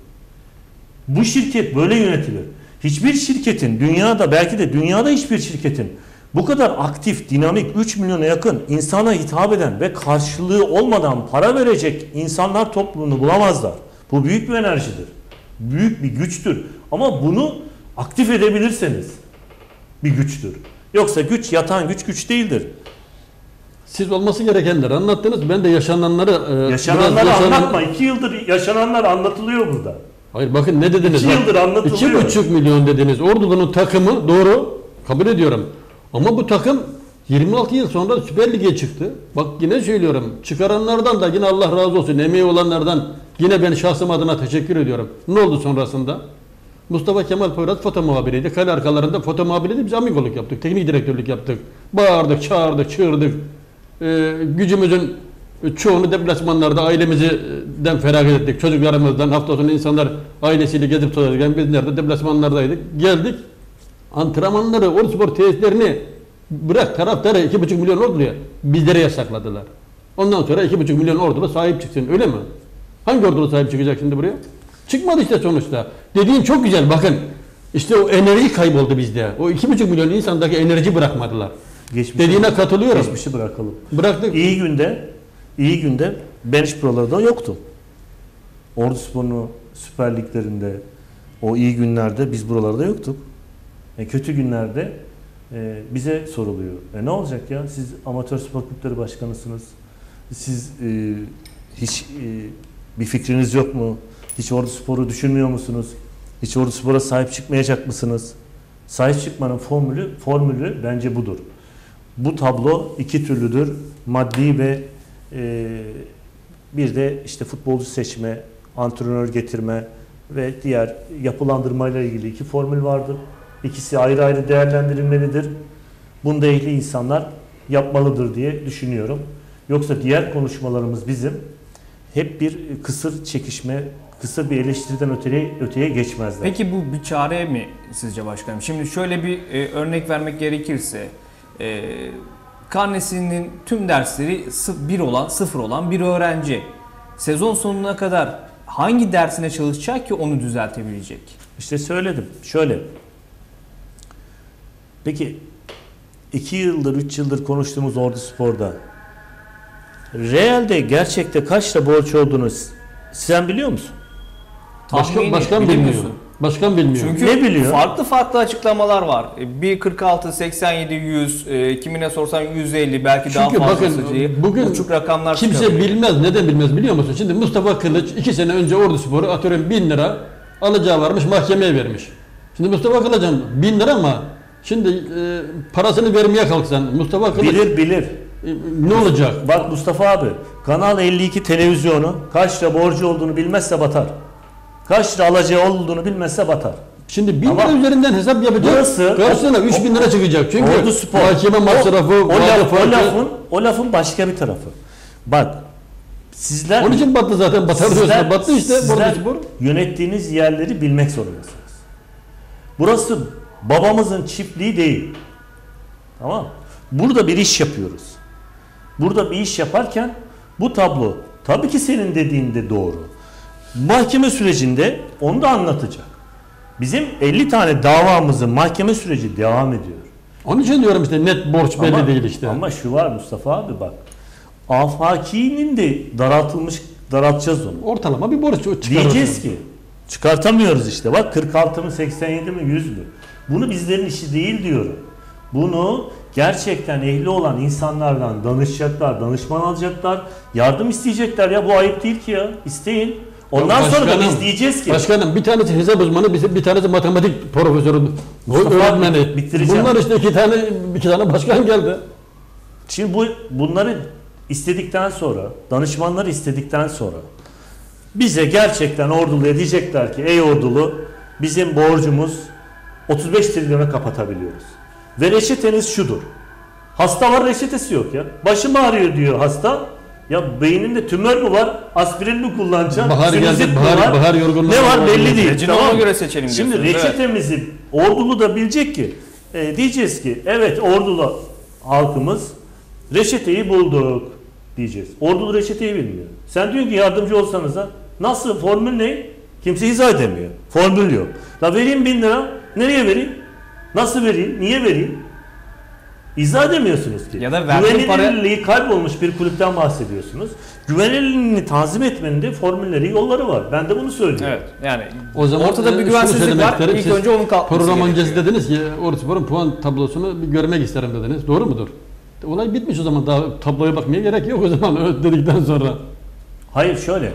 Bu şirket böyle yönetilir. Hiçbir şirketin dünyada, belki de dünyada hiçbir şirketin bu kadar aktif, dinamik, üç milyona yakın insana hitap eden ve karşılığı olmadan para verecek insanlar topluluğunu bulamazlar. Bu büyük bir enerjidir. Büyük bir güçtür. Ama bunu aktif edebilirseniz bir güçtür. Yoksa güç yatan güç güç değildir. Siz olması gerekenleri anlattınız. Ben de yaşananları e, Yaşananları biraz yaşanan- anlatma. İki yıldır yaşananlar anlatılıyor burada. Hayır bakın ne dediniz? İki yıldır anlatılıyor. İki buçuk milyon dediniz. Ordu'nun takımı doğru. Kabul ediyorum. Ama bu takım yirmi altı yıl sonra Süper Lig'e çıktı. Bak yine söylüyorum. Çıkaranlardan da yine Allah razı olsun. Emeği olanlardan yine ben şahsım adına teşekkür ediyorum. Ne oldu sonrasında? Mustafa Kemal Poyraz foto muhabiriydi. Kale arkalarında foto muhabiriydi. Biz amigoluk yaptık. Teknik direktörlük yaptık. Bağırdık, çağırdık, çığırdık. Ee, gücümüzün çoğunu deplasmanlarda ailemizden feragat ettik. Çocuklarımızdan hafta sonu insanlar ailesiyle gezip dolaşırken biz nerede deplasmanlardaydık. Geldik. Antrenmanları, Orduspor tesislerini bırak taraftarı iki buçuk milyon orduya bizlere yasakladılar. Ondan sonra iki buçuk milyon ordulu sahip çıksın öyle mi? Hangi ordulu sahip çıkacak şimdi buraya? Çıkmadı işte sonuçta. Dediğin çok güzel bakın. İşte o enerji kayboldu bizde. O iki buçuk milyon insandaki enerji bırakmadılar. Geçmişi, Dediğine katılıyorum. Geçmişi bırakalım. Bıraktık. İyi günde, iyi günde ben hiç buralarda yoktum. Orduspor'un Süper Liglerinde o iyi günlerde biz buralarda yoktuk. E, kötü günlerde e, bize soruluyor. E, ne olacak ya? Siz amatör spor kulüpleri başkanısınız. Siz e, hiç e, bir fikriniz yok mu? Hiç Orduspor'u düşünmüyor musunuz? Hiç Orduspor'a sahip çıkmayacak mısınız? Sahip çıkmanın formülü, formülü bence budur. Bu tablo iki türlüdür. Maddi ve e, bir de işte futbolcu seçme, antrenör getirme ve diğer yapılandırmayla ilgili iki formül vardır. İkisi ayrı ayrı değerlendirilmelidir. Bunu da ehli insanlar yapmalıdır diye düşünüyorum. Yoksa diğer konuşmalarımız bizim hep bir kısır çekişme, kısır bir eleştiriden öteye, öteye geçmezler. Peki bu bir çare mi sizce başkanım? Şimdi şöyle bir e, örnek vermek gerekirse e, karnesinin tüm dersleri bir olan, sıfır olan bir öğrenci sezon sonuna kadar hangi dersine çalışacak ki onu düzeltebilecek? İşte söyledim. Şöyle. Peki iki yıldır, üç yıldır konuştuğumuz Orduspor'da realde gerçekte kaç lira borç olduğunu sen biliyor musun? Başkan, Tahmini başkan biliyor bilmiyor. musun? Başkan bilmiyor. Çünkü Ne biliyor? farklı farklı açıklamalar var. Bir kırk altı, seksen yedi, yüz, e, kimine sorsan yüz elli belki daha Çünkü fazlası bakın, diye bugün uçuk rakamlar kimse çıkabiliyor. bilmez. Neden bilmez biliyor musun? Şimdi Mustafa Kılıç iki sene önce Orduspor'u atıyorum bin lira alacağı varmış mahkemeye vermiş. Şimdi Mustafa Kılıç'ın bin lira ama şimdi e, parasını vermeye kalksan Mustafa Kılıç Bilir bilir. e, ne olacak? Bak Mustafa abi, Kanal elli iki televizyonu kaç lira borcu olduğunu bilmezse batar. Kaç lira alacağı olduğunu bilmezse batar. Şimdi bin Ama lira üzerinden hesap yapacak. burası- Karşısına üç bin lira çıkacak. Çünkü Orduspor. mahkeme masrafı, o, o, vade laf, o, farkı. lafın, o lafın başka bir tarafı. Bak sizler Onun için battı zaten. Batar diyorsun. Battı işte sizler Orduspor. yönettiğiniz yerleri bilmek zorundasınız. Burası babamızın çiftliği değil. Tamam. Burada bir iş yapıyoruz. Burada bir iş yaparken bu tablo tabii ki senin dediğinde doğru. Mahkeme sürecinde onu da anlatacak. Bizim elli tane davamızın mahkeme süreci devam ediyor. Onun için diyorum işte net borç belli Ama- değil işte. Ama şu var Mustafa abi bak. Afaki'nin de daraltılmış, daraltacağız onu. Ortalama bir borç çıkarır. Diyeceğiz ki çıkartamıyoruz işte. Bak kırk altı mı, seksen yedi mi, yüz mü? Bunu bizlerin işi değil diyorum. Bunu gerçekten ehli olan insanlardan danışacaklar, danışman alacaklar, yardım isteyecekler ya. Bu ayıp değil ki ya. İsteyin. Ondan Ya sonra da başkanım, biz diyeceğiz ki Başkanım bir tanesi hesap uzmanı, bir bir tanesi matematik profesörü, Mustafa abi, öğretmeni. bitireceğim. Bunlar işte iki tane iki tane başkan geldi. şimdi bu bunları istedikten sonra, danışmanları istedikten sonra bize gerçekten orduluya diyecekler ki ey ordulu bizim borcumuz otuz beş trilyona kapatabiliyoruz. Ve reçeteniz şudur. Hasta var reçetesi yok ya. Başım ağrıyor diyor hasta. Ya beyninde tümör mü var? Aspirin mi kullanacaksın? Bahar Sinüzit geldi, mi bahar, var? bahar yorgunluğu. Ne var belli değil. Reçete Tamam. ona göre seçelim Şimdi diyorsunuz, reçetemizi evet. Ordulu da bilecek ki e, diyeceğiz ki evet Ordulu halkımız reçeteyi bulduk diyeceğiz. Ordulu reçeteyi bilmiyor. Sen diyorsun ki yardımcı olsanız da nasıl, formül ne? Kimse izah edemiyor. Formül yok. La vereyim bin lira. Nereye vereyim? Nasıl vereyim? Niye vereyim? İzah edemiyorsunuz ki. Ya da verdiğin Güvenilirliği kaybolmuş bir kulüpten bahsediyorsunuz. Güvenilirliğini tanzim etmenin de formülleri, yolları var. Ben de bunu söylüyorum. Evet. Yani o zaman ortada bir güvensizlik var. İlk Siz önce onun kalkması program öncesi gerekiyor. dediniz ki Orduspor'un puan tablosunu bir görmek isterim dediniz. Doğru mudur? Olay bitmiş o zaman. Daha tabloya bakmaya gerek yok o zaman öyle dedikten sonra. Hayır şöyle.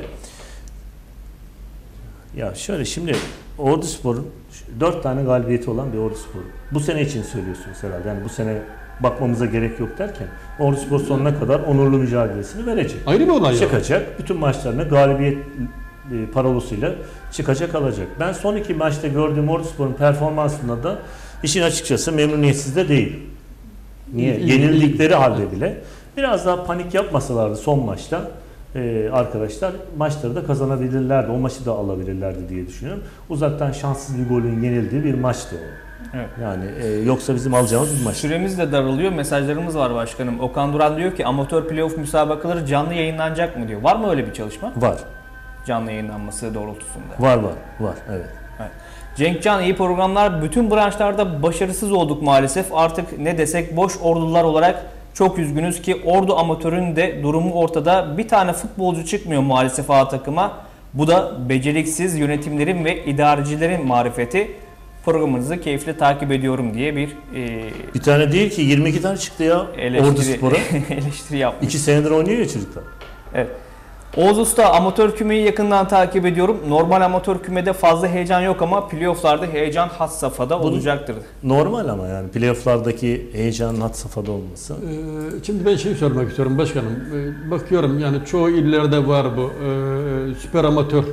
Ya şöyle şimdi Orduspor'un dört tane galibiyeti olan bir Orduspor. Bu sene için söylüyorsunuz herhalde. Yani bu sene bakmamıza gerek yok derken Orduspor sonuna kadar onurlu mücadelesini verecek. Ayrı bir olay çıkacak. Ya. Bütün maçlarına galibiyet parolasıyla çıkacak, alacak. Ben son iki maçta gördüğüm Orduspor'un performansında da işin açıkçası memnuniyetsiz de değil. Niye? İyi, Yenildikleri iyi. halde bile biraz daha panik yapmasalardı son maçta Ee, arkadaşlar maçları da kazanabilirlerdi. O maçı da alabilirlerdi diye düşünüyorum. Uzaktan şanssız bir golün yenildiği bir maçtı o. Evet. Yani e, yoksa bizim alacağımız bir maç. Süremiz de daralıyor. Mesajlarımız var başkanım. Okan Duran diyor ki amatör playoff müsabakaları canlı yayınlanacak mı diyor. Var mı öyle bir çalışma? Var. Canlı yayınlanması doğrultusunda. Var var var evet. evet. Cenkcan iyi programlar. Bütün branşlarda başarısız olduk maalesef. Artık ne desek boş ordular olarak çok üzgünüz ki Ordu amatörün de durumu ortada. Bir tane futbolcu çıkmıyor maalesef A takıma. Bu da beceriksiz yönetimlerin ve idarecilerin marifeti. Programınızı keyifle takip ediyorum diye bir e, bir tane değil ki yirmi iki tane çıktı ya Orduspor'a. eleştiri yapmış. iki senedir oynuyor ya çocuklar. Evet. Oğuz Usta amatör kümeyi yakından takip ediyorum. Normal amatör kümede fazla heyecan yok ama playoff'larda heyecan had safhada Bu olacaktır. Normal ama yani playoff'lardaki heyecanın had safhada olması. Ee, şimdi ben şey sormak istiyorum başkanım. Ee, bakıyorum yani çoğu illerde var bu. Ee, süper amatör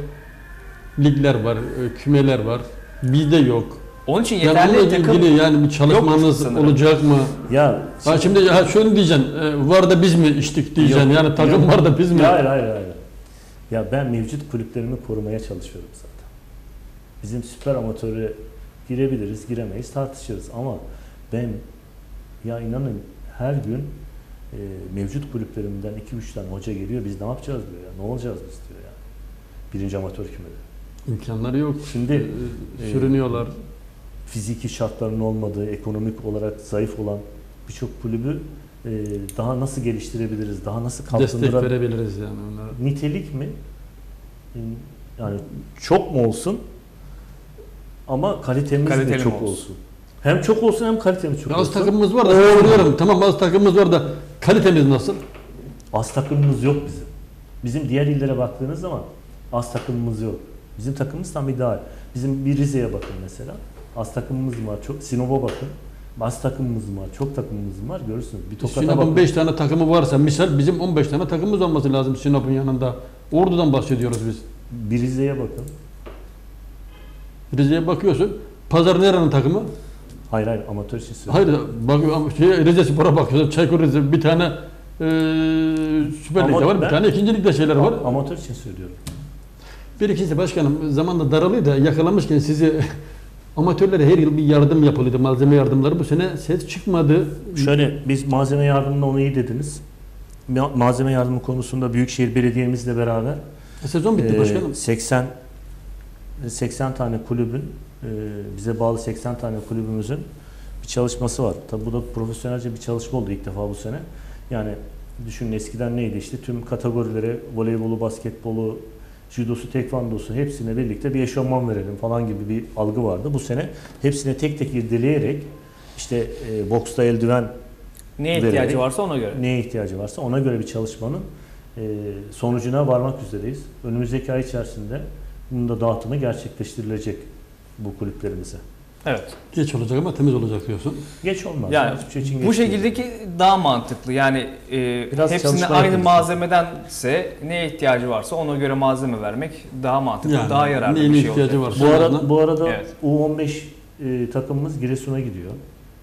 ligler var, e, kümeler var. Bizde yok. Onun için yeterli yani takım ilgili yani bir çalışmanız olacak mı? Ya şimdi, ha şimdi ha şunu diyeceksin. E, var da biz mi içtik diyeceksin. Yok, yani takım yok. Var da biz mi? Hayır hayır hayır. Ya ben mevcut kulüplerimi korumaya çalışıyorum zaten. Bizim süper amatöre girebiliriz, giremeyiz, tartışırız ama ben ya inanın her gün e, mevcut kulüplerimden iki üç tane hoca geliyor. Biz ne yapacağız diyor ya. Ne olacağız biz diyor ya. Birinci amatör kümede. İmkanları yok. Şimdi e, sürünüyorlar. Fiziki şartların olmadığı, ekonomik olarak zayıf olan birçok kulübü e, daha nasıl geliştirebiliriz, daha nasıl kalkındırabiliriz? Destek verebiliriz yani onlara. Nitelik mi? Yani çok mu olsun? Ama kalitemiz Kaliteli de çok olsun. olsun. Hem çok olsun hem kalitemiz çok ya olsun. Az takımımız var da soruyorum. Tamam az takımımız var da kalitemiz nasıl? Az takımımız yok bizim. Bizim diğer illere baktığınız zaman az takımımız yok. Bizim takımımız tam ideal. Bizim bir Rize'ye bakın mesela. Az takımımız var. Çok Sinop'a bakın. Az takımımız var. Çok takımımız var. Görürsünüz. Bir Tokat'a bakın. Sinop'un beş tane takımı varsa misal bizim on beş tane takımımız olması lazım Sinop'un yanında. Ordu'dan bahsediyoruz biz. Bir Rize'ye bakın. Rize'ye bakıyorsun. Pazar nerenin takımı? Hayır hayır amatör için söylüyorum. Hayır bak şey, Rize Spor'a bakıyorsun. Çaykur Rize bir tane e, Süper Lig'de var. Bir tane ikinci ligde şeyler var. Amatör için söylüyorum. Bir ikincisi başkanım zamanla daralıyor da yakalamışken sizi amatörlere her yıl bir yardım yapılıyordu. Malzeme yardımları. Bu sene ses çıkmadı. Şöyle biz malzeme yardımında onu iyi dediniz. Malzeme yardımı konusunda Büyükşehir Belediye'mizle beraber sezon bitti başkanım. seksen seksen tane kulübün bize bağlı seksen tane kulübümüzün bir çalışması var. Tabi bu da profesyonelce bir çalışma oldu ilk defa bu sene. Yani düşünün eskiden neydi işte tüm kategorilere voleybolu, basketbolu, judosu, tekvandosu hepsine birlikte bir eşofman verelim falan gibi bir algı vardı. Bu sene hepsine tek tek irdeleyerek işte e, boksta eldiven neye ihtiyacı vererek, varsa ona göre. Neye ihtiyacı varsa ona göre bir çalışmanın e, sonucuna varmak üzereyiz. Önümüzdeki ay içerisinde bunun da dağıtımı gerçekleştirilecek bu kulüplerimize. Evet. Geç olacak ama temiz olacak diyorsun. Geç olmaz. Yani şey için bu şekildeki değil. Daha mantıklı. Yani e, hepsine aynı malzemedense neye ihtiyacı varsa ona göre malzeme vermek daha mantıklı, yani, daha yararlı bir şey olacak. Varsa bu arada, bu arada evet. U on beş e, takımımız Giresun'a gidiyor.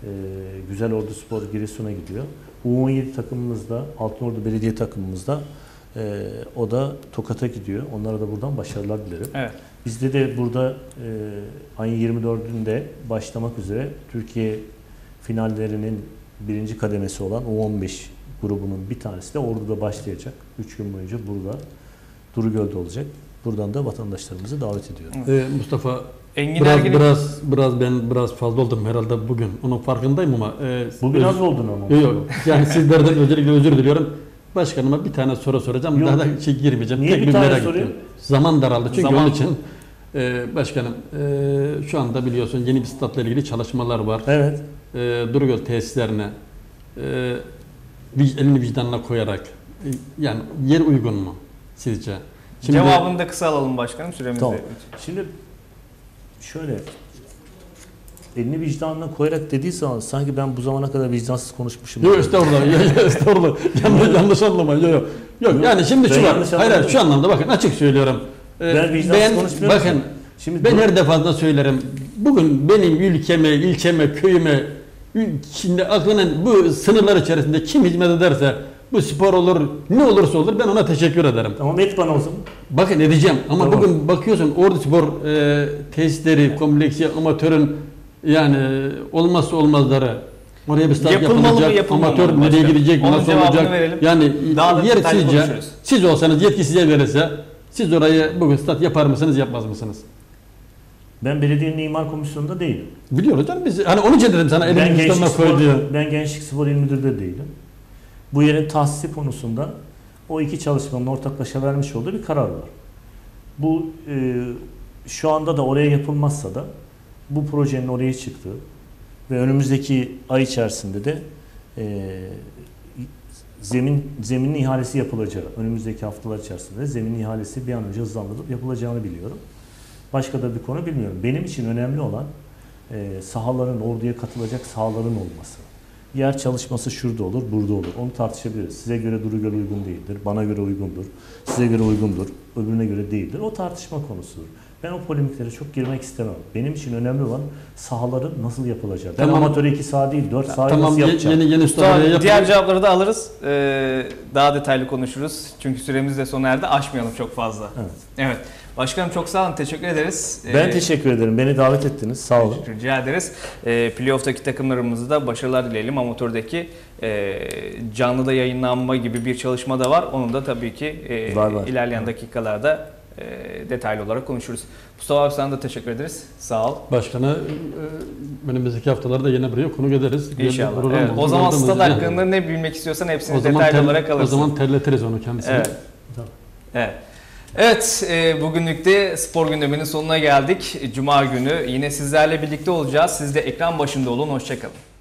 E, Güzelordu Spor Giresun'a gidiyor. U on yedi takımımızda, Altınordu Belediye takımımızda e, o da Tokat'a gidiyor. Onlara da buradan başarılar dilerim. Evet. Bizde de burada e, ayın yirmi dördünde başlamak üzere Türkiye finallerinin birinci kademesi olan U on beş grubunun bir tanesi de Ordu'da başlayacak. üç gün boyunca burada Durugöl'de olacak. Buradan da vatandaşlarımızı davet ediyorum. Ee, Mustafa, Engin biraz, Ergen'in... biraz biraz ben biraz fazla oldum herhalde bugün. Onun farkındayım ama e, Bugün öz- az oldun ama. Yok, yok. Yani sizlerden özellikle özür diliyorum. Başkanıma bir tane soru soracağım. Yok. Daha da şey girmeyeceğim. Niye Tek bir bir tane merak sorayım? ettim. Zaman daraldı çünkü Zaman- onun için. E, başkanım, e, şu anda biliyorsun yeni bir statla ilgili çalışmalar var. Evet. E, Durugöl tesislerine e, vic- elini vicdanına koyarak e, yani yer uygun mu sizce? Şimdi- Cevabını da kısa alalım başkanım, süremiz Tamam. de. Şimdi şöyle elini vicdanına koyarak dediği zaman sanki ben bu zamana kadar vicdansız konuşmuşum. Yok estağfurullah, yok, yok, estağfurullah. Yanlış, yanlış anlama, yok, yok. Yok, yani şimdi Ben şu var, yanlış hayır, hayır, anlamadım. şu anlamda bakın açık söylüyorum. Ee, Ben vicdansız konuşmuyorum bakın, ki. Şimdi ben dur- her defasında söylerim, bugün benim ülkeme, ilçeme, köyüme, ül- şimdi aklının bu sınırlar içerisinde kim hizmet ederse, bu spor olur, ne olursa olur ben ona teşekkür ederim. Tamam et bana o zaman. Bakın edeceğim ama Tamam. bugün bakıyorsun Ordu Spor e, tesisleri, kompleksi, amatörün yani olmazsa olmazları. Oraya bir stat Yapılmalı mı, yapılacak, yapılmamalı amatör mı nereye başkanım? gidecek, Onun nasıl cevabını olacak? verelim. Yani Daha da yer detaylı sizce, konuşuruz. siz olsanız yetki size verirse siz orayı bugün stat yapar mısınız, yapmaz mısınız? Ben belediyenin imar komisyonunda değilim. Biliyoruz canım biz, hani onun için dedim sana Ben elini gençlik, vicdanına spor, koy diye. ben gençlik spor il müdürü de değilim. Bu yerin tahsisi konusunda o iki çalışmanın ortaklaşa vermiş olduğu bir karar var. Bu e, şu anda da oraya yapılmazsa da bu projenin oraya çıktığı ve önümüzdeki ay içerisinde de e, zemin zeminin ihalesi yapılacağı, önümüzdeki haftalar içerisinde zemin ihalesi bir an önce hızlandırılıp yapılacağını biliyorum. Başka da bir konu bilmiyorum. Benim için önemli olan e, sahaların, orduya katılacak sahaların olması. Yer çalışması şurada olur, burada olur. Onu tartışabiliriz. Size göre Durugöl uygun değildir, bana göre uygundur, size göre uygundur, öbürüne göre değildir. O tartışma konusudur. Ben o polemiklere çok girmek istemem. Benim için önemli olan sahaların nasıl yapılacağı. Ben Tamam. amatör iki saha değil, dört sahayı Tamam, nasıl ye- yapacağım? yeni yeni Sonra stat oraya diğer yapın. cevapları da alırız. Ee, daha detaylı konuşuruz. Çünkü süremiz de sona erdi. Aşmayalım çok fazla. Evet. Evet. Başkanım çok sağ olun. Teşekkür ederiz. Ben Ee, teşekkür ederim. Beni davet ettiniz. Sağ olun. Rica ederiz. E, playoff'taki takımlarımızı da başarılar dileyelim. Amatördeki e, canlıda yayınlanma gibi bir çalışma da var. Onu da tabii ki e, Var, var. ilerleyen dakikalarda e, detaylı olarak konuşuruz. Mustafa abi sana da teşekkür ederiz. Sağ ol. Başkanı e, önümüzdeki haftalarda yine buraya konuk ederiz. İnşallah. Program- Evet. O zaman programımız- stat hakkında ne bilmek istiyorsan hepsini O zaman detaylı ter- olarak O alırsın. zaman terletiriz onu kendisine. Evet. Evet. Evet, e, bugünlük de spor gündeminin sonuna geldik. Cuma günü yine sizlerle birlikte olacağız. Siz de ekran başında olun. Hoşça kalın.